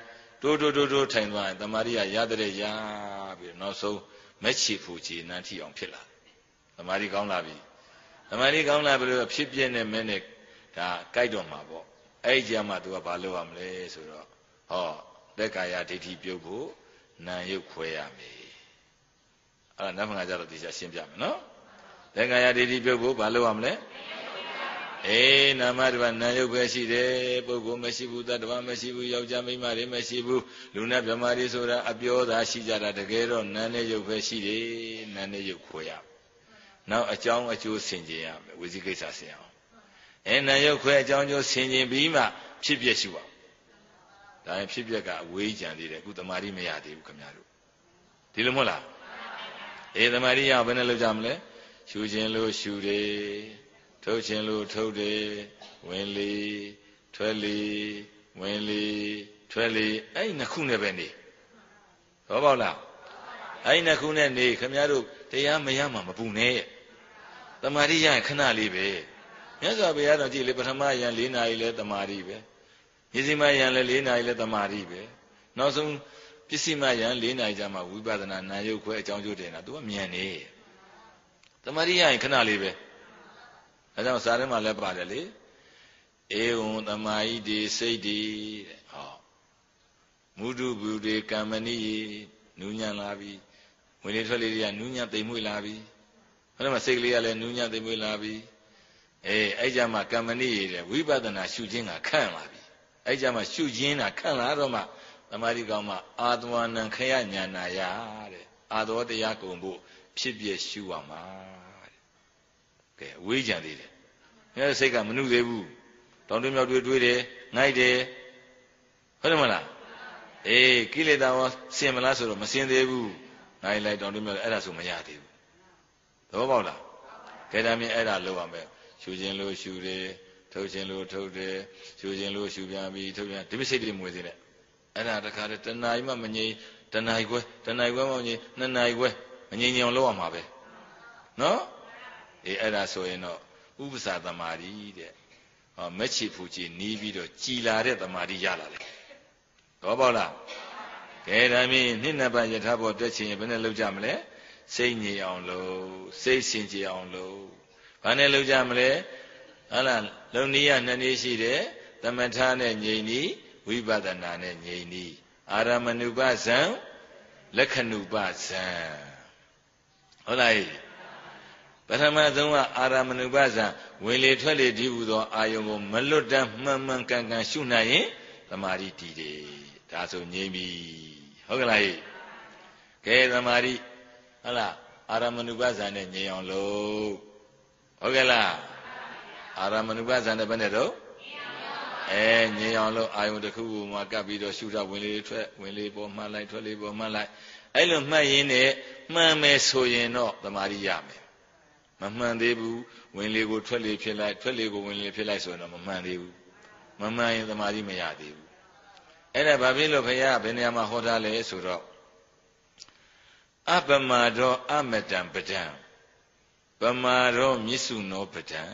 တိုးတိုးတိုးတိုးထိုင်သွားရင်တမာရီကရတဲ့ရပြီးနောက်ဆုံးမက်ချီဖူချီနန်းထီအောင်ဖြစ်လာတမာရီကောင်းလာပြီတမာရီကောင်းလာပြီလို့ဖြစ်ပြနဲ့မဲနဲ့ဒါကြိုက်တော့မှာပေါ့အဲ့ဒီကြမှာ तू ကဘာလုပ်ရမလဲဆိုတော့ဟောလက်ကာယဒိဋ္ဌိပြုတ်ဖို့နာယုတ်ခွဲရမယ်အဲ့ဒါနောက်မှငါကြတော့ဒီချက်ရှင်းပြမယ်နော်လက်ကာယဒိဋ္ဌိပြုတ်ဖို့ဘာလုပ်ရမလဲအေးနာမတဘာနာယုတ်ပဲရှိတယ်ပုဂ္ဂိုလ်မရှိဘူးတတ္တဝမရှိဘူးယောက်ျားမိန်းမတွေမရှိဘူးလူနဲ့ဗြဟ္မာတွေဆိုတာအပြောသာရှိကြတာတကယ်တော့နာနဲ့ယုတ်ပဲရှိတယ်နာနဲ့ယုတ်ခွဲရနောက်အကြောင်းအကျိုးဆင်ခြင်ရမယ်ဝိဇိကိစ္စဆင်အောင်အဲနာယုတ်ခွဲအကြောင်းအကျိုးဆင်ခြင်ပြီးမှဖြစ်ပြရှိပါဒါရင်ဖြစ်ပြကအဝေးကြံသေးတယ်အခုတမာရီမရသေးဘူးခင်ဗျားတို့ဒီလိုမဟုတ်လားအေးတမာရီရဘယ်နဲ့လုပ်ကြမလဲရှူခြင်းလို့ရှူတယ်ထုတ်ခြင်းလို့ထုတ်တယ်ဝင်လေထွက်လေဝင်လေထွက်လေအဲ့နှစ်ခုနဲ့ပဲနေဟောပေါ့လားအဲ့နှစ်ခုနဲ့နေခင်ဗျားတို့တရားမရမှမပူနဲ့တမာရီရရင်ခဏလေးပဲမြတ်စွာဘုရားတော်ကြည့်လေပထမယံ၄နာရီလဲတမာရီပဲယစီမယံလဲ၄နာရီလဲတမာရီပဲနောက်ဆုံးပစ္စည်းမယံ၄နာရီကြာမှဝိပဿနာနာယုတ်ခွဲအကြောင်းကျိုးတင်တာ तू ကမြန်နေတမာရီရရင်ခဏလေးပဲအဲကြောင့်စာထဲမှာလည်းပါတယ်လေဧဝံသမာဟိတိစိတ်တိတဲ့ဟောမုဒုဘူတေကမ္မနိနူးညံ့လာပြီဝင်လေထွက်လေတွေကနူးညံ့သိမ်မွေ့လာပြီဟောတယ်မှာစိတ်ကလေးကလည်းနူးညံ့သိမ်မွေ့လာပြီအေးအဲ့ကြမှာကမ္မနိတဲ့ဝိပဿနာရှုခြင်းကခန့်လာပြီအဲ့ကြမှာရှုခြင်းကခန့်လာတော့မှသမာဓိကောင်းမှအာတဝနံခယညာနာယတဲ့အာသောတရားကုန်ဖို့ဖြစ်ပြရှုရမှာကဲဝေးကြံသေးတယ်။အဲစိတ်ကမနှုတ်သေးဘူး။တောင်တွင်းမြောက်တွင်းတွေးတယ်၊ငိုက်တယ်။ဟုတ်တယ်မလား။အေးကိလေသာရောစင်မလားဆိုတော့မစင်သေးဘူး။ငိုက်လိုက်တောင်တွင်းမြောက်အဲ့ဒါဆိုမရသေးဘူး။သဘောပေါက်လား။ကဲဒါမြင်အဲ့ဒါလုပ်ရမယ်။ရှူခြင်းလို့ရှူတယ်၊ထုတ်ခြင်းလို့ထုတ်တယ်၊ရှူခြင်းလို့ရှူပြန်ပြီးထုတ်ပြန်ဒီပစိတ်တွေမွေသေးနဲ့။အဲ့ဒါတခါတည်းတဏှာကြီးမှမငြိမ်တဏှာကြီးကွဲတဏှာကြီးကွဲမှမငြိမ်နှစ်နာရီကွဲမငြိမ်ငြိမ်အောင်လုပ်ရမှာပဲ။နော်။အေးအဲ့ဒါဆိုရင်တော့ဥပ္ပစာသမာဓိတဲ့ဟောမက်ချီဖူချီနီးပြီးတော့ကြည်လာတဲ့သမာဓိရလာတယ်တော့ပေါ့လားကဲဒါမြင်နှစ်နှစ်ပတ်ယထာဘောတက်ချင်ဘယ်နဲ့လုပ်ကြမလဲစိတ်ငြိမ်အောင်လုပ်စိတ်စင်ကြယ်အောင်လုပ်ဘာနဲ့လုပ်ကြမလဲဟာလားလုံနည်းရနှစ်နည်းရှိတယ်သမထနဲ့ငြိမ်နီးဝိပဿနာနဲ့ငြိမ်နီးအာရမဏုပဇံလက္ခဏုပဇံဟုတ်လားပထမဆုံးကအာရမဏုပဇံဝင်လေထွက်လေဒီဟူသောအာယုံကိုမလွတ်တမ်းမှန်မှန်ကန်ကန်ရှုနိုင်ရင်သမာဓိတည်တယ်ဒါဆိုငြိမ့်ပြီဟုတ်ကလားဟိကဲသမာဓိဟုတ်လားအာရမဏုပဇံနဲ့ငြိမ်အောင်လို့ဟုတ်ကဲ့လားအာရမဏုပဇံနဲ့ဘယ်နဲ့တော့အဲငြိမ်အောင်လို့အာယုံတစ်ခုခုမှာကပ်ပြီးတော့ရှုတာဝင်လေထွက်ဝင်လေပေါ်မှတ်လိုက်ထွက်လေပေါ်မှတ်လိုက်အဲ့လိုမှတ်ရင်းနဲ့မှန်မယ်ဆိုရင်တော့သမာဓိရမယ်မမှန်သေးဘူးဝင်လေကိုထွက်လေဖြစ်လိုက်ထွက်လေကိုဝင်လေဖြစ်လိုက်ဆိုရင်တော့မမှန်သေးဘူးမမှန်ရင်သမာဓိမရသေးဘူးအဲ့ဒါဘာဖြစ်လို့ဘုရားဘယ်နေရာမှာဟောထားလဲဆိုတော့အပမဒောအမတံပဒံပမာဒောမြစ္ဆုနောပဒံ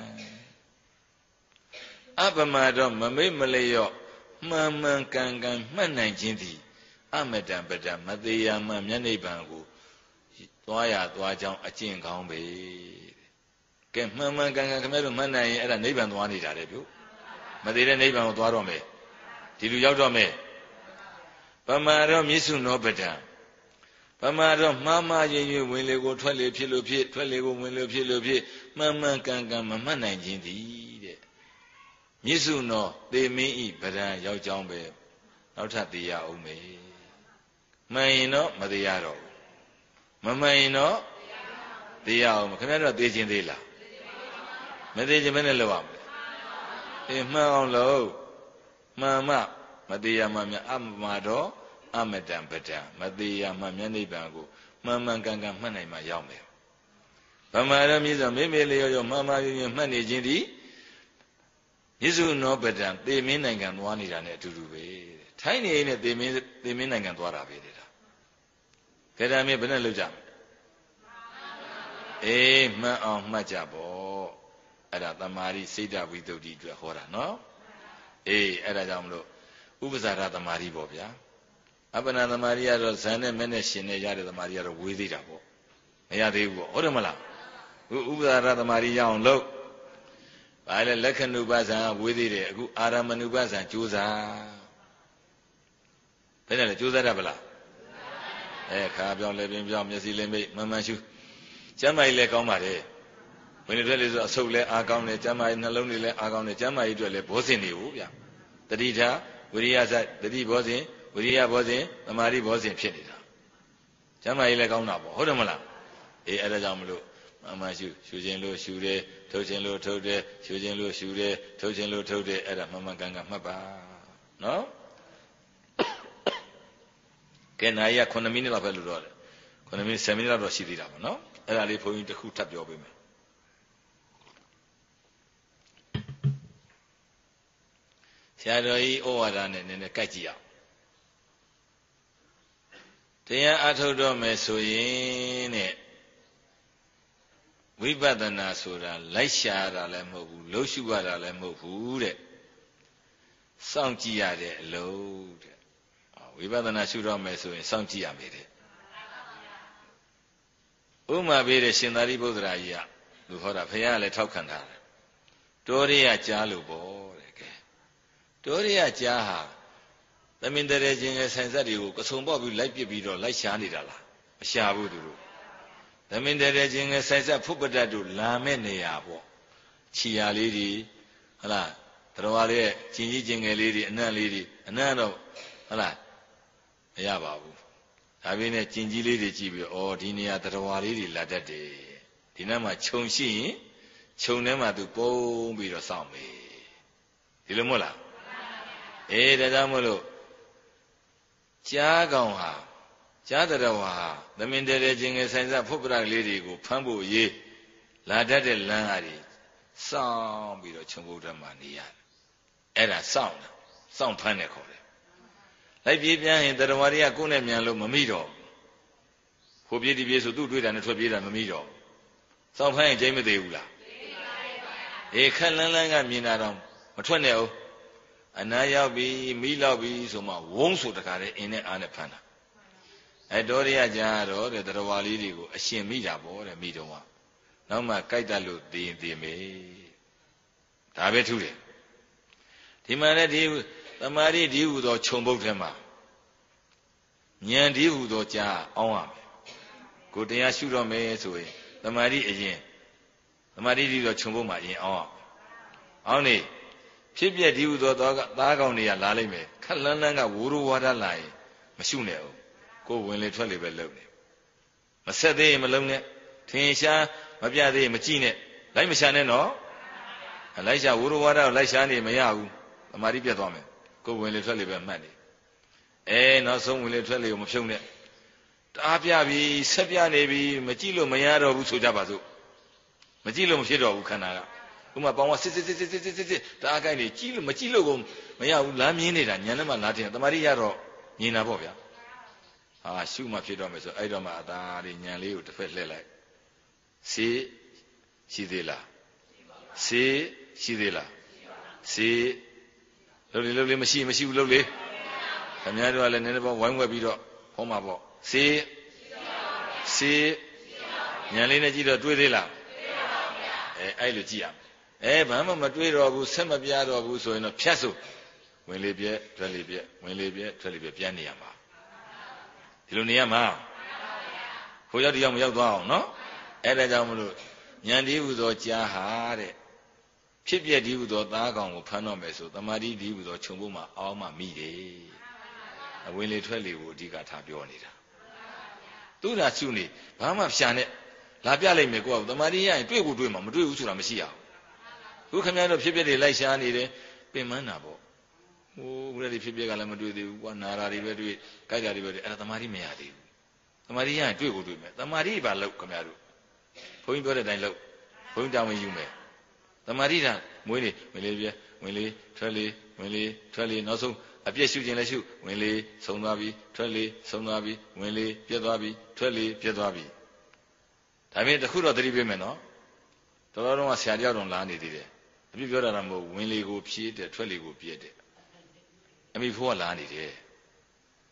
အပမဒောမမိတ်မလျော့မှန်မှန်ကန်ကန်မှတ်နိုင်ခြင်းသည်အမတံပဒံမသေးရမှန်မျက်နှိပ်ပံကိုသွားရသွားကြောင်းအကျင့်ကောင်းပဲကဲမှန်မှန်ကန်ကန်ခင်ဗျားတို့မှတ်နိုင်ရင်အဲ့ဒါနိဗ္ဗာန်သွားနေတာလေပြုမသေးတဲ့နိဗ္ဗာန်ကိုသွားတော့မယ်ဒီလိုရောက်တော့မယ်ပမာရောမြစ္ဆုနောပဒံပမာရောမှားမှားရင်ရင်ဝင်လေကိုထွက်လေဖြစ်လို့ဖြစ်ထွက်လေကိုဝင်လေဖြစ်လို့ဖြစ်မှန်မှန်ကန်ကန်မမှတ်နိုင်ခြင်းသည်တဲ့မြစ္ဆုနောသေမင်းဤပဒံရောက်ကြောင်းပဲနောက်ထပ်သိရအောင်မယ်မှန်ရင်တော့မသိရတော့မမှန်ရင်တော့သိရအောင်ခင်ဗျားတို့သိချင်းသေးလားမသိချင်းမနဲ့လောက်အောင်အေးမှန်အောင်လို့မှန်မှမသိရမှများအမှားတော့အမတံပဒံမသိရမှမျက်နှိပ်ပံကိုမှန်မှန်ကန်ကန်မှတ်နိုင်မှရောက်မယ်ဗမာရမြစ်စွာမေမေလျောရောမှန်မှန်ရင်မှတ်နေခြင်းသည်မြစ္ဆုနောပဒံသေမင်းနိုင်ငံသွားနေတာနဲ့အတူတူပဲထိုင်းနေနဲ့သေမင်းသေမင်းနိုင်ငံသွားတာပဲတဲ့ဒါကဲဒါမြင်ဘယ်နဲ့လောက်ကြမလဲအေးမှန်အောင်မှတ်ကြပေါ့အဲ့ဒါသမာဓိစိတ်ဓာဝိသုဒ္ဓိအတွက်ဟောတာနော်အေးအဲ့ဒါကြောင့်မလို့ဥပ္ပဇာရသမာဓိပေါ့ဗျာအပ္ပနာသမารိကတော့ဇန်နဲ့မဲ့နဲ့ရှင်နဲ့ရတဲ့သမารိကတော့ဝေးသေးတာပေါ့မရသေးဘူးပေါ့ဟုတ်တယ်မလားဥပဒါရသမารိရအောင်လုပ်ဘာလဲလက္ခဏုပ္ပဇံဝေးသေးတယ်အခုအာရမဏုပ္ပဇံကြိုးစားဘယ်နဲ့လဲကြိုးစားတတ်ပလားအဲခါပြောင်းလဲပြင်းပြောင်းမျက်စိလေးမိတ်မှန်မှန်ရှုကျမ်းမာကြီးလည်းကောင်းပါတယ်ဝင်လေထွက်လေဆိုအဆုပ်လည်းအားကောင်းတယ်ကျမ်းမာကြီးနှလုံးတွေလည်းအားကောင်းတယ်ကျမ်းမာကြီးအတွက်လည်းဘောဇင်နေဘူးဗျတတိထာဝိရိယစတတိဘောဇင်ဝိရိယဘောဇင်သမာဓိဘောဇင်ဖြစ်နေတာကျမ်းမာကြီးလည်းကောင်းတာပေါ့ဟုတ်တယ်မလားအေးအဲ့ဒါကြောင့်မလို့မှန်မှန်ရှုရှုခြင်းလို့ရှုတယ်ထုတ်ခြင်းလို့ထုတ်တယ်ရှုခြင်းလို့ရှုတယ်ထုတ်ခြင်းလို့ထုတ်တယ်အဲ့ဒါမှန်မှန်ကန်ကန်မှတ်ပါနော်ကဲနိုင်ရ9မိနစ်လောက်ပဲလို့တော့တယ်9မိနစ်10မိနစ်လောက်တော့ရှိသေးတာပေါ့နော်အဲ့ဒါလေးဘုန်းကြီးတစ်ခုထပ်ပြောပေးမယ်ဆရာတော်ကြီးဩဝါဒနဲ့နည်းနည်းကြိုက်ကြည့်အောင်တရားအထုတ်တော့မယ်ဆိုရင်တဲ့ဝိပဿနာဆိုတာလိုက်ရှာရတာလည်းမဟုတ်ဘူးလှုပ်ရှုရတာလည်းမဟုတ်ဘူးတဲ့စောင့်ကြည့်ရတဲ့အလုပ်တဲ့ဝိပဿနာရှုတော့မယ်ဆိုရင်စောင့်ကြည့်ရမယ်တဲ့ဥမာပေးတဲ့ရှင်သာရိပုတ္တရာကြီးကသူဟောတာဘုရားကလည်းထောက်ခံတာတောရိယကြားလို့ပေါ့တဲ့ကဲတောရိယကြားဟာသမင်တရေခြင်းရဲ့ဆိုင်ဆက်တွေကိုကဆုံပေါက်ပြီးလိုက်ပစ်ပြီးတော့လိုက်ရှားနေတာလားမရှားဘူးသူတို့သမင်တရေခြင်းရဲ့ဆိုင်ဆက်ဖုပ္ပတ္တတို့လာမဲ့နေရာပေါ့ခြီယာလေးတွေဟလားတော်ရရဲ့ကျင်ကြီးကျင်ငယ်လေးတွေအနံ့လေးတွေအနံ့တော့ဟလားမရပါဘူးဒါပြင်းနဲ့ကျင်ကြီးလေးတွေကြည့်ပြီးတော့ဩဒီနေရာတော်ရလေးတွေလာတတ်တယ်ဒီနားမှာခြုံရှိရင်ခြုံထဲမှာသူပုံပြီးတော့စောင့်မေဒီလိုမဟုတ်လားအေးဒါကြောင့်မလို့ကြားကောင်ဟာကြားတော်ဟာသမင်တရေခြင်းငယ်ဆိုင်စားဖုပ္ပရကလေးတွေကိုဖမ်းဖို့ရေးလာတတ်တဲ့လမ်းအားတွေစောင့်ပြီးတော့ခြုံဘုဒ္ဓမှာနေရတယ်အဲ့ဒါစောင့်တာစောင့်ဖမ်းတယ်ခေါ်တယ်လိုက်ပြေးပြန်ရင်တရားဝါတွေကကိုယ်နဲ့မြန်လို့မမိတော့ဟိုပြေးဒီပြေးဆိုသူ့တွေ့တာနဲ့ထွက်ပြေးတာမမိတော့စောင့်ဖမ်းရင်ချိန်မသေးဘူးလားအေးခက်လန်းလန်းကမြင်တာတော့မထွက်နဲ့အောင်အနာရောက်ပြီမိလောက်ပြီဆိုမှဝုန်းဆိုတခါတည်းအင်းနဲ့အားနဲ့ဖမ်းတာအဲတော်ရရကြတော့တဲ့တရားဝါလေးတွေကိုအရှင်မိတာပေါ့တဲ့မိတော့ကနောက်မှကြိုက်တတ်လို့သိရင်သိမယ်ဒါပဲထူးတယ်ဒီမှာလည်းဒီသမာဓိဒီဟုသောခြုံပုတ်ထဲမှာဉာဏ်ဒီဟုသောကြားအောင်ရမယ်ကိုတရားရှုတော့မယ်ဆိုရင်သမာဓိအရင်သမာဓိဒီဟုသောခြုံပုတ်မှာအရင်အောင်အောင်နေဖြစ်ပြဒီဟုသောသားကောင်တွေကလာလိုက်မယ်ခက်လန်းလန်းကဝိုးရိုးဝါဒလာရင်မရှုနဲ့အောင်ကိုဝင်လေထွက်လေပဲလုပ်နေမဆက်သေးရင်မလုံးနဲ့ထင်ရှားမပြသေးရင်မကြည့်နဲ့လိုက်မရှာနဲ့နော်လိုက်ရှာဝိုးရိုးဝါဒကိုလိုက်ရှာနေမရဘူးသမာဓိပြတ်သွားမယ်ကိုဝင်လေထွက်လေပဲမှတ်နေအဲနောက်ဆုံးဝင်လေထွက်လေကိုမဖြုံနဲ့တအားပြပြီဆက်ပြနေပြီမကြည့်လို့မရတော့ဘူးဆိုကြပါစို့မကြည့်လို့မဖြစ်တော့ဘူးခန္ဓာကဥမာပေါင်းကစစ်စစ်စစ်စစ်စစ်စစ်စစ်တအားကိုက်နေကြည့်လို့မကြည့်လို့ကိုမရဘူးလမ်းမြင်နေတာညံထဲမှာလာတင်သမာဓိရတော့မြင်တာပေါ့ဗျာဟာရှုမှဖြစ်တော့မယ်ဆိုအဲ့တော့မှအသာလေးညံလေးကိုတစ်ဖက်လှည့်လိုက်စေးရှိသေးလားစေးရှိသေးလားစေးလှုပ်လေလှုပ်လေမရှိမရှိဘူးလှုပ်လေခင်ဗျားတို့ကလည်းနည်းနည်းပေါ့ဝိုင်းဝဲပြီးတော့ဟောမှာပေါ့စေးစေးညံလေးနဲ့ကြည့်တော့တွေးသေးလားအဲအဲ့လိုကြည့်ရမယ်အဲဘာမှမတွေးတော့ဘူးဆက်မပြတော့ဘူးဆိုရင်တော့ဖြတ်စို့ဝင်လေပြက်ထွက်လေပြက်ဝင်လေပြက်ထွက်လေပြက်ပြန်နေရမှာဒီလိုနေရမှာဟိုရောက်ဒီရောက်မရောက်သွားအောင်နော်အဲ့ဒါကြောင့်မလို့ဉာဏ်ဒီဟုသောကြားဟာတဲ့ဖြစ်ပြဒီဟုသောသားကောင်ကိုဖမ်းတော့မယ်ဆိုသမာဓိဒီဟုသောခြုံဖို့မှာအောင်းမှမိတယ်အဝင်လေထွက်လေကိုအဓိကထားပြောနေတာသူ့သာရှုနေဘာမှဖြာနဲ့လာပြလိုက်မယ်ကိုကသမာဓိရရင်တွေ့ကိုတွေ့မှာမတွေ့ဘူးဆိုတာမရှိအောင်ခုခင်ဗျားတို့ဖြစ်ပြတွေလိုက်ရှားနေတယ်ပင်မန်းတာပေါ့ဟိုဘုရားဒီဖြစ်ပြကလည်းမတွေ့သေးဘူးကွာနာရာတွေပဲတွေ့ကြိုက်တာတွေပဲတွေ့အဲ့ဒါသမာဓိမရသေးဘူးသမာဓိရရင်တွေ့ကိုတွေ့မယ်သမာဓိပါလို့ခင်ဗျားတို့ဘုန်းကြီးပြောတဲ့အတိုင်းလုပ်ဘုန်းကြီးတောင်းဝင်ယူမယ်သမာဓိကမွေးနေဝင်လေပြဝင်လေထွက်လေဝင်လေထွက်လေနောက်ဆုံးအပြည့်ရှုခြင်းလည်းရှုဝင်လေဆုံးသွားပြီထွက်လေဆုံးသွားပြီဝင်လေပြတ်သွားပြီထွက်လေပြတ်သွားပြီဒါပေမဲ့တခုတော့သတိပေးမယ်နော်တော်တော်တော့ဆရာတယောက်တော့လာနေသေးတယ်အပြည့်ပြောတာတော့မဟုတ်ဝင်လေကိုဖြည့်တယ်ထွက်လေကိုပြည့်တယ်အမိဖိုးကလာနေတယ်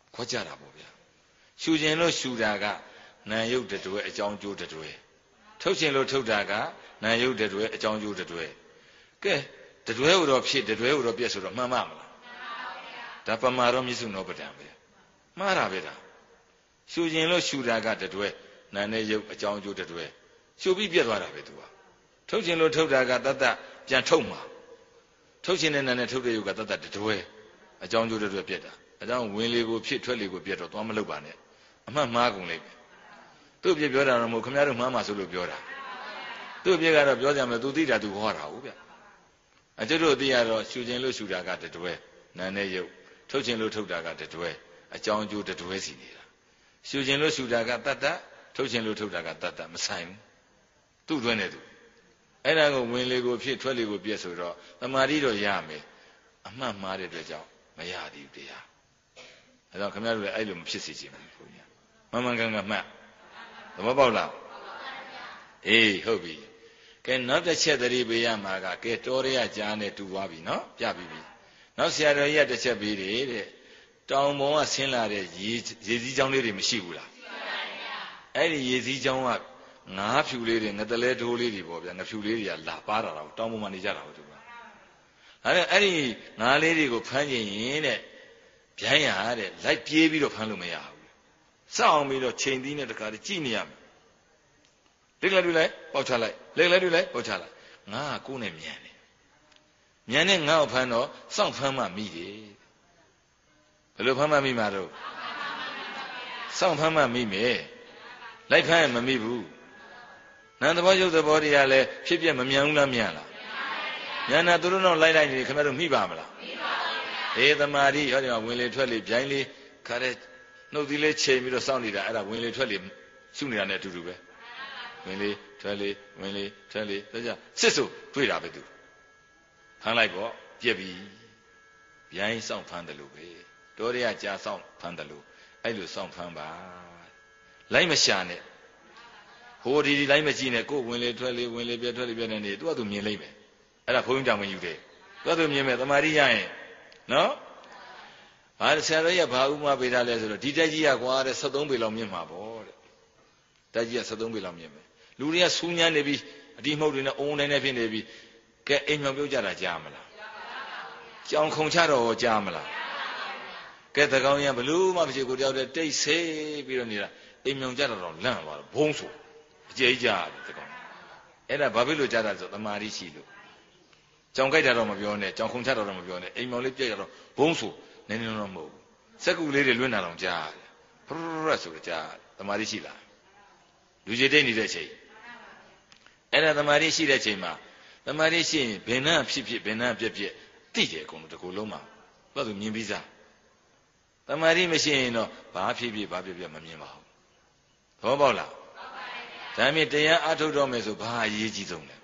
ခွက်ကြတာပေါ့ဗျာရှူခြင်းလို့ရှူတာကနာယုတ်တတွဲအကြောင်းကျိုးတတွဲထုတ်ခြင်းလို့ထုတ်တာကနာယုတ်တတွဲအကြောင်းကျိုးတတွဲကဲတတွဲဟိုတော့ဖြစ်တတွဲဟိုတော့ပြက်ဆိုတော့မှန်ပါမလားဒါပမာရောမြစ္ဆုနောပဒံပဲမှားတာပဲဒါရှူခြင်းလို့ရှူတာကတတွဲနာနဲ့ယုတ်အကြောင်းကျိုးတတွဲရှူပြီးပြက်သွားတာပဲသူကထုတ်ခြင်းလို့ထုတ်တာကတတ်တပြန်ထုတ်မှာထုတ်ခြင်းနဲ့နာနဲ့ထုတ်တဲ့ယုတ်ကတတ်တတတွဲအကြောင်းကျိုးတတွဲပြက်တာအကြောင်းဝင်လေကိုဖြစ်ထွက်လေကိုပြက်တော့သွားမလုပ်ပါနဲ့အမှတ်မှားကုန်လိမ့်မယ်သူ့ပြပြောတာတော့မဟုတ်ခင်ဗျားတို့မှားမှာဆိုလို့ပြောတာသူ့ပြကတော့ပြောကြမယ်သူသိတာသူဟောတာဟုတ်ဗျအကျတို့သိရတော့ရှူခြင်းလို့ရှူတာကတတွဲနာနဲ့ယုတ်ထုတ်ခြင်းလို့ထုတ်တာကတတွဲအကြောင်းကျိုးတတွဲစီနေတာရှူခြင်းလို့ရှူတာကတတ်တထုတ်ခြင်းလို့ထုတ်တာကတတ်တမဆိုင်ဘူးသူ့တွဲနဲ့သူအဲ့ဒါကိုဝင်လေကိုဖြစ်ထွက်လေကိုပြည့်ဆိုတော့တမာတိတော့ရမယ်အမှတ်မှားတဲ့အတွက်ကြောင့်မရသေးဘူးတရားအဲ့တော့ခင်ဗျားတို့လည်းအဲ့လိုမဖြစ်စေချင်ဘူးဘုရားမမှန်ကန်ကန်မှတ်သဘောပေါက်လားအေးဟုတ်ပြီကဲနောက်တစ်ချက်သတိပေးရမှာကကဲတော်ရရကြားနဲ့တူသွားပြီနော်ပြပြီပြီနောက်ဆရာတော်ကြီးကတစ်ချက်ပေးတယ်တဲ့တောင်ပေါ်ကဆင်းလာတဲ့ရေရေစည်းချောင်းလေးတွေမရှိဘူးလားရှိပါဗျာအဲ့ဒီရေစည်းချောင်းကငါးဖြူလေးတွေငတလဲဒိုးလေးတွေပေါ့ဗျာငဖြူလေးတွေကလာပါတာတော့တောင်ပေါ်မှာနေကြတာဟုတ်တယ်ဗျာအဲ့အဲ့ဒီငါးလေးတွေကိုဖမ်းကျင်ရင်တဲ့ဗျိုင်းရတဲ့လိုက်ပြေးပြီးတော့ဖမ်းလို့မရဘူးစောင့်ပြီးတော့ချိန်သီးနဲ့တခါတည်းကြည့်နေရမယ်လက်လက်တွေလိုက်ပေါက်ချလိုက်လက်လက်တွေလိုက်ပေါက်ချလိုက်ငါကကိုယ်နဲ့မြန်တယ်မြန်နဲ့ငါ့ကိုဖမ်းတော့စောင့်ဖမ်းမှမိတယ်ဘယ်လိုဖမ်းမှမိမှာတော့စောင့်ဖမ်းမှမိမယ်လိုက်ဖမ်းရင်မမိဘူးနန္တဘောရုပ်သဘောတွေကလည်းဖြစ်ပြမမြန်ဘူးလားမြန်လားမြန်တာသူတို့တော့လိုက်လိုက်နေခင်ဗျားတို့မိပါမလားမိပါပါဗျာအေးသမာဓိဟောဒီမှာဝင်လေထွက်လေဗျိုင်းလေးခါတဲ့နှုတ်သီးလေးချိန်ပြီးတော့စောင့်နေတာအဲ့ဒါဝင်လေထွက်လေရှုနေတာနဲ့အတူတူပဲဝင်လေထွက်လေဝင်လေထွက်လေဒါကြစစ်စို့တွေ့တာပဲသူဖမ်းလိုက်ပေါ့ပြက်ပြီဗျိုင်းစောင့်ဖမ်းတယ်လို့ပဲတော်ရရကြာစောင့်ဖမ်းတယ်လို့အဲ့လိုစောင့်ဖမ်းပါလိုက်မရှာနဲ့ဟိုဒီဒီလိုက်မကြည့်နဲ့ကိုယ်ဝင်လေထွက်လေဝင်လေပြက်ထွက်လေပြက်နေနေသူကသူမြင်လိမ့်မယ်အဲ့ဒါဘုန်းကြီးကြောင့်မယူတယ်သူကသူမြင်မယ်တမာတိရရင်နော်ဟာဆရာတော်ကြီးကဘာဥမာပေးတာလဲဆိုတော့ဒီတက်ကြီးကကွာတဲ့ဆက်သုံးပေလောက်မြင်မှာပေါ့တဲ့တက်ကြီးကဆက်သုံးပေလောက်မြင်မယ်လူတွေကဆူးညံ့နေပြီးအတိမှုတ်တွေနဲ့အုံတိုင်းနဲ့ဖြစ်နေပြီးကဲအိမ်မြောင်ပြုတ်ကြတာကြားမလားကြောင်ခုံချတော့ကြားမလားကဲတကောင်ရဘလို့မှမရှိကိုတယောက်တည်းတိတ်ဆေးပြီးတော့နေတာအိမ်မြောင်ကြတော့လန့်သွားတော့ဘုံဆိုအကျေးကြတယ်တကောင်အဲ့ဒါဘာဖြစ်လို့ကြားတာဆိုတမာတိရှိလို့ကြောင်ကြိုက်တာတော့မပြောနဲ့ကြောင်ခုံချတော့မပြောနဲ့အိမ်မြောင်လေးပြက်ရတော့ဘုံဆိုနည်းနည်းတော့မဟုတ်ဘူးစက်ကူလေးတွေလွင့်တာတော့ကြားတယ်ဖရရဆိုတော့ကြားတမာတိရှိလားလူကြီးတိတ်နေတဲ့ချိန်အဲ့ဒါတမာတိရှိတဲ့ချိန်မှာတမာတိရှိရင်ဘယ်နှဖြစ်ဖြစ်ဘယ်နှပြက်ပြက်တိတယ်အကုန်လုံးတစ်ခုလုံးမှာသူကသူမြင်ပြီးသားတမာတိမရှိရင်တော့ဘာဖြစ်ဖြစ်ဘာပြက်ပြက်မမြင်ပါဘူးသဘောပေါက်လားဒါမြင်တရားအထုတ်တော့မယ်ဆိုဘာအရေးကြီးဆုံးလဲ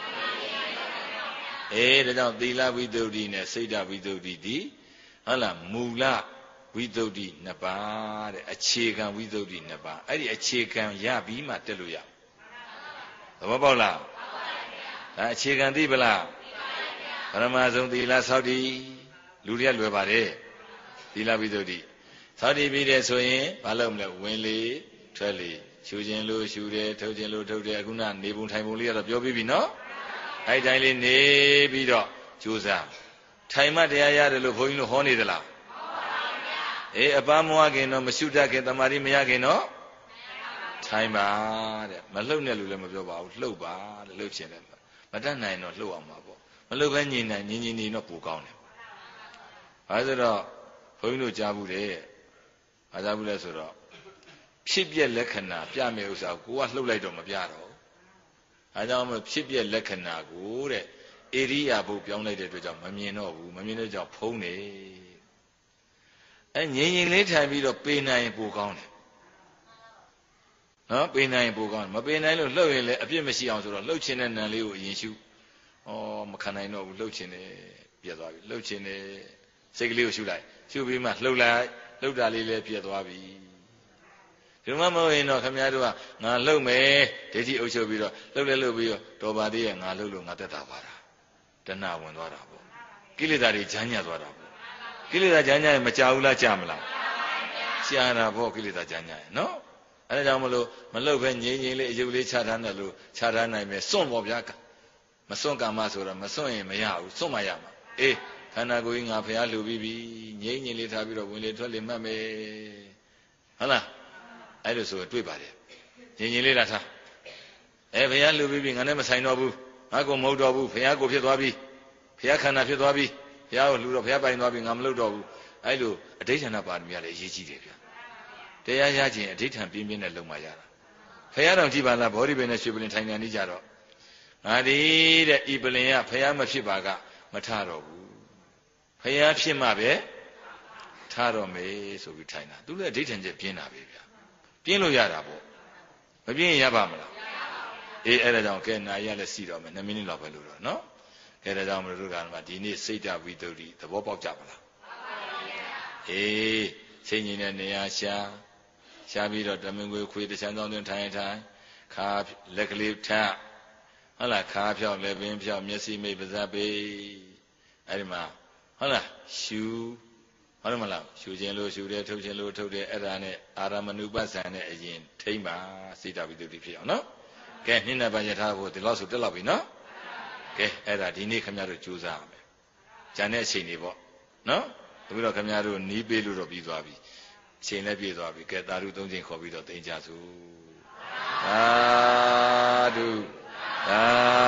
အေးဒါကြောင့်သီလဝိသုဒ္ဓိနဲ့စိတ်ဓာဝိသုဒ္ဓိဒီဟုတ်လားမူလဝိသုဒ္ဓိနှစ်ပါးတဲ့အခြေခံဝိသုဒ္ဓိနှစ်ပါးအဲ့ဒီအခြေခံရပြီးမှတက်လို့ရသဘောပေါက်လားဒါအခြေခံသိပလားပရမဆုံးသီလသောက်တည်လူတွေကလွယ်ပါတယ်သီလဝိသုဒ္ဓိသောက်တည်ပြီးတဲ့ဆိုရင်မလုပ်မလဲဝင်လေထွက်လေရှူခြင်းလို့ရှူတယ်ထုတ်ခြင်းလို့ထုတ်တယ်အခုကနေပုံထိုင်ပုံလေးကတော့ပြောပြီးပြီနော်အဲ့တိုင်းလေးနေပြီးတော့ကြိုးစားထိုင်မှတရားရတယ်လို့ဘုန်းကြီးတို့ဟောနေသလားဟောပါဗျာအေးအပန်းမဝခင်တော့မရှုတတ်ခင်တမာတိမရခင်တော့ထိုင်ပါတဲ့မလှုပ်နဲ့လို့လည်းမပြောပါဘူးလှုပ်ပါတဲ့လှုပ်ခြင်းလည်းမတတ်နိုင်တော့လှုပ်အောင်ပါပေါ့မလှုပ်ဘဲညင်နိုင်ညင်ညင်နေတော့ပိုကောင်းတယ်အဲဆိုတော့ဘုန်းကြီးတို့ကြားဘူးတဲ့အားကြားဘူးလဲဆိုတော့ဖြစ်ပြက်လက္ခဏာပြမယ်ဥစ္စာကိုကလှုပ်လိုက်တော့မပြတော့အဲကြောင့်မဖြစ်ပြက်လက္ခဏာကိုတဲ့ဧရိယာဘုပြောင်းလိုက်တဲ့အတွက်ကြောင့်မမြင်တော့ဘူးမမြင်တဲ့ကြောင့်ဖုံးနေအဲငြိမ်ငြိမ်လေးထိုင်ပြီးတော့ပေနိုင်ပိုကောင်းတယ်နော်ပေနိုင်ပိုကောင်းတယ်မပေနိုင်လို့လှုပ်ရင်လည်းအပြစ်မရှိအောင်ဆိုတော့လှုပ်ခြင်းတဲ့နံလေးကိုအရင်ရှုဩမခံနိုင်တော့ဘူးလှုပ်ခြင်းနဲ့ပြက်သွားပြီလှုပ်ခြင်းနဲ့စိတ်ကလေးကိုရှုလိုက်ရှုပြီးမှလှုပ်လိုက်လှုပ်တာလေးလည်းပြက်သွားပြီဒီမှာမဟုတ်ရင်တော့ခင်ဗျားတို့ကငါလှုပ်မယ်ဒိဋ္ဌိအုပ်ချုပ်ပြီးတော့လှုပ်လဲလှုပ်ပြီးတော့တော်ပါသေးရဲ့ငါလှုပ်လို့ငါသက်တာပါတာတဏှာဝင်သွားတာပေါ့ကိလေသာတွေဂျမ်းညက်သွားတာပေါ့ကိလေသာဂျမ်းညက်မကြဘူးလားကြာမလားကြာတာပေါ့ကိလေသာကြာညာရဲ့နော်အဲဒါကြောင့်မလို့မလှုပ်ပဲငြိမ်ငြိမ်လေးအယုတ်လေးချထားတယ်လို့ချထားနိုင်မယ်စွန့်ပေါ့ဗျာမစွန့်ကာမဆိုတော့မစွန့်ရင်မရဘူးစွန့်မှရမှာအေးခန္ဓာကိုယ်ကြီးငါဖျားလှူပြီးပြီငြိမ်ငြိမ်လေးထားပြီးတော့ဝင်လေထွက်လေမှတ်မယ်ဟုတ်လားအဲ့လိုဆိုတွေ့ပါတယ်ငြိမ်ငြိမ်လေးထားထားအဲဖျားလှူပြီးပြီငါနဲ့မဆိုင်တော့ဘူးငါကိုမဟုတ်တော့ဘူးဖျားကိုဖြစ်သွားပြီဖျားခန္ဓာဖြစ်သွားပြီဖျားကိုလှူတော့ဖျားပိုင်သွားပြီငါမလုပ်တော့ဘူးအဲ့လိုအဋိဌာဏပါရမီကလည်းအရေးကြီးတယ်ဗျာတရားရခြင်းအဋိဌာန်ပြင်းပြင်းနဲ့လုံမှရတာဖျားတော်ကြည့်ပါလားဘောဓိပင်နဲ့ရွှေပလင်ထိုင်နေနေကြတော့ငါဒီတဲ့ဤပလင်ကဖျားမဖြစ်ပါကမထတော့ဘူးဖျားဖြစ်မှပဲထတော့မယ်ဆိုပြီးထိုင်တာသူလည်းအဋိဌာန်ချက်ပြင်းတာပဲဗျာပြင်းလို့ရတာပေါ့မပြင်းရင်ရပါမလားအေးအဲ့ဒါကြောင့်ကဲနာရလည်းစီတော့မယ်နှစ်မိနစ်လောက်ပဲလို့တော့နော်ကဲဒါကြောင့်မလို့တို့ကဒီနေ့စိတ်တဝိတ္တုသဘောပေါက်ကြပါလားအေးစိတ်ငြိမ်တဲ့နေရာရှာရှာပြီးတော့တမင်ခွေခွေတချမ်းသောတွင်ထိုင်ထိုင်ခါလက်ကလေးထပ်ဟုတ်လားခါဖြောက်လက်ပင်ဖြောက်မျက်စိမိတ်ပါးစပ်ပိအဲ့ဒီမှာဟုတ်လားရှူဟုတ်တယ်မလားရှူခြင်းလို့ရှူတယ်ထုတ်ခြင်းလို့ထုတ်တယ်အဲ့ဒါနဲ့အာရမဏုပ္ပဆံနဲ့အရင်ထိမ့်ပါစိတ်တဝိတ္တုဖြစ်အောင်နော်ကဲနှစ်နှစ်ပါးရထားဖို့ဒီလောက်ဆိုတက်လောက်ပြီနော်ကဲအဲ့ဒါဒီနေ့ခင်ဗျားတို့ကြိုးစားရမယ်ဂျန်တဲ့အချိန်တွေပေါ့နော်ပြီးတော့ခင်ဗျားတို့နီးပေးလို့တော့ပြီးသွားပြီအချိန်လည်းပြည့်သွားပြီကဲသာဓုသုံးချိန်ခေါ်ပြီးတော့သိကြစို့သာဓုသာ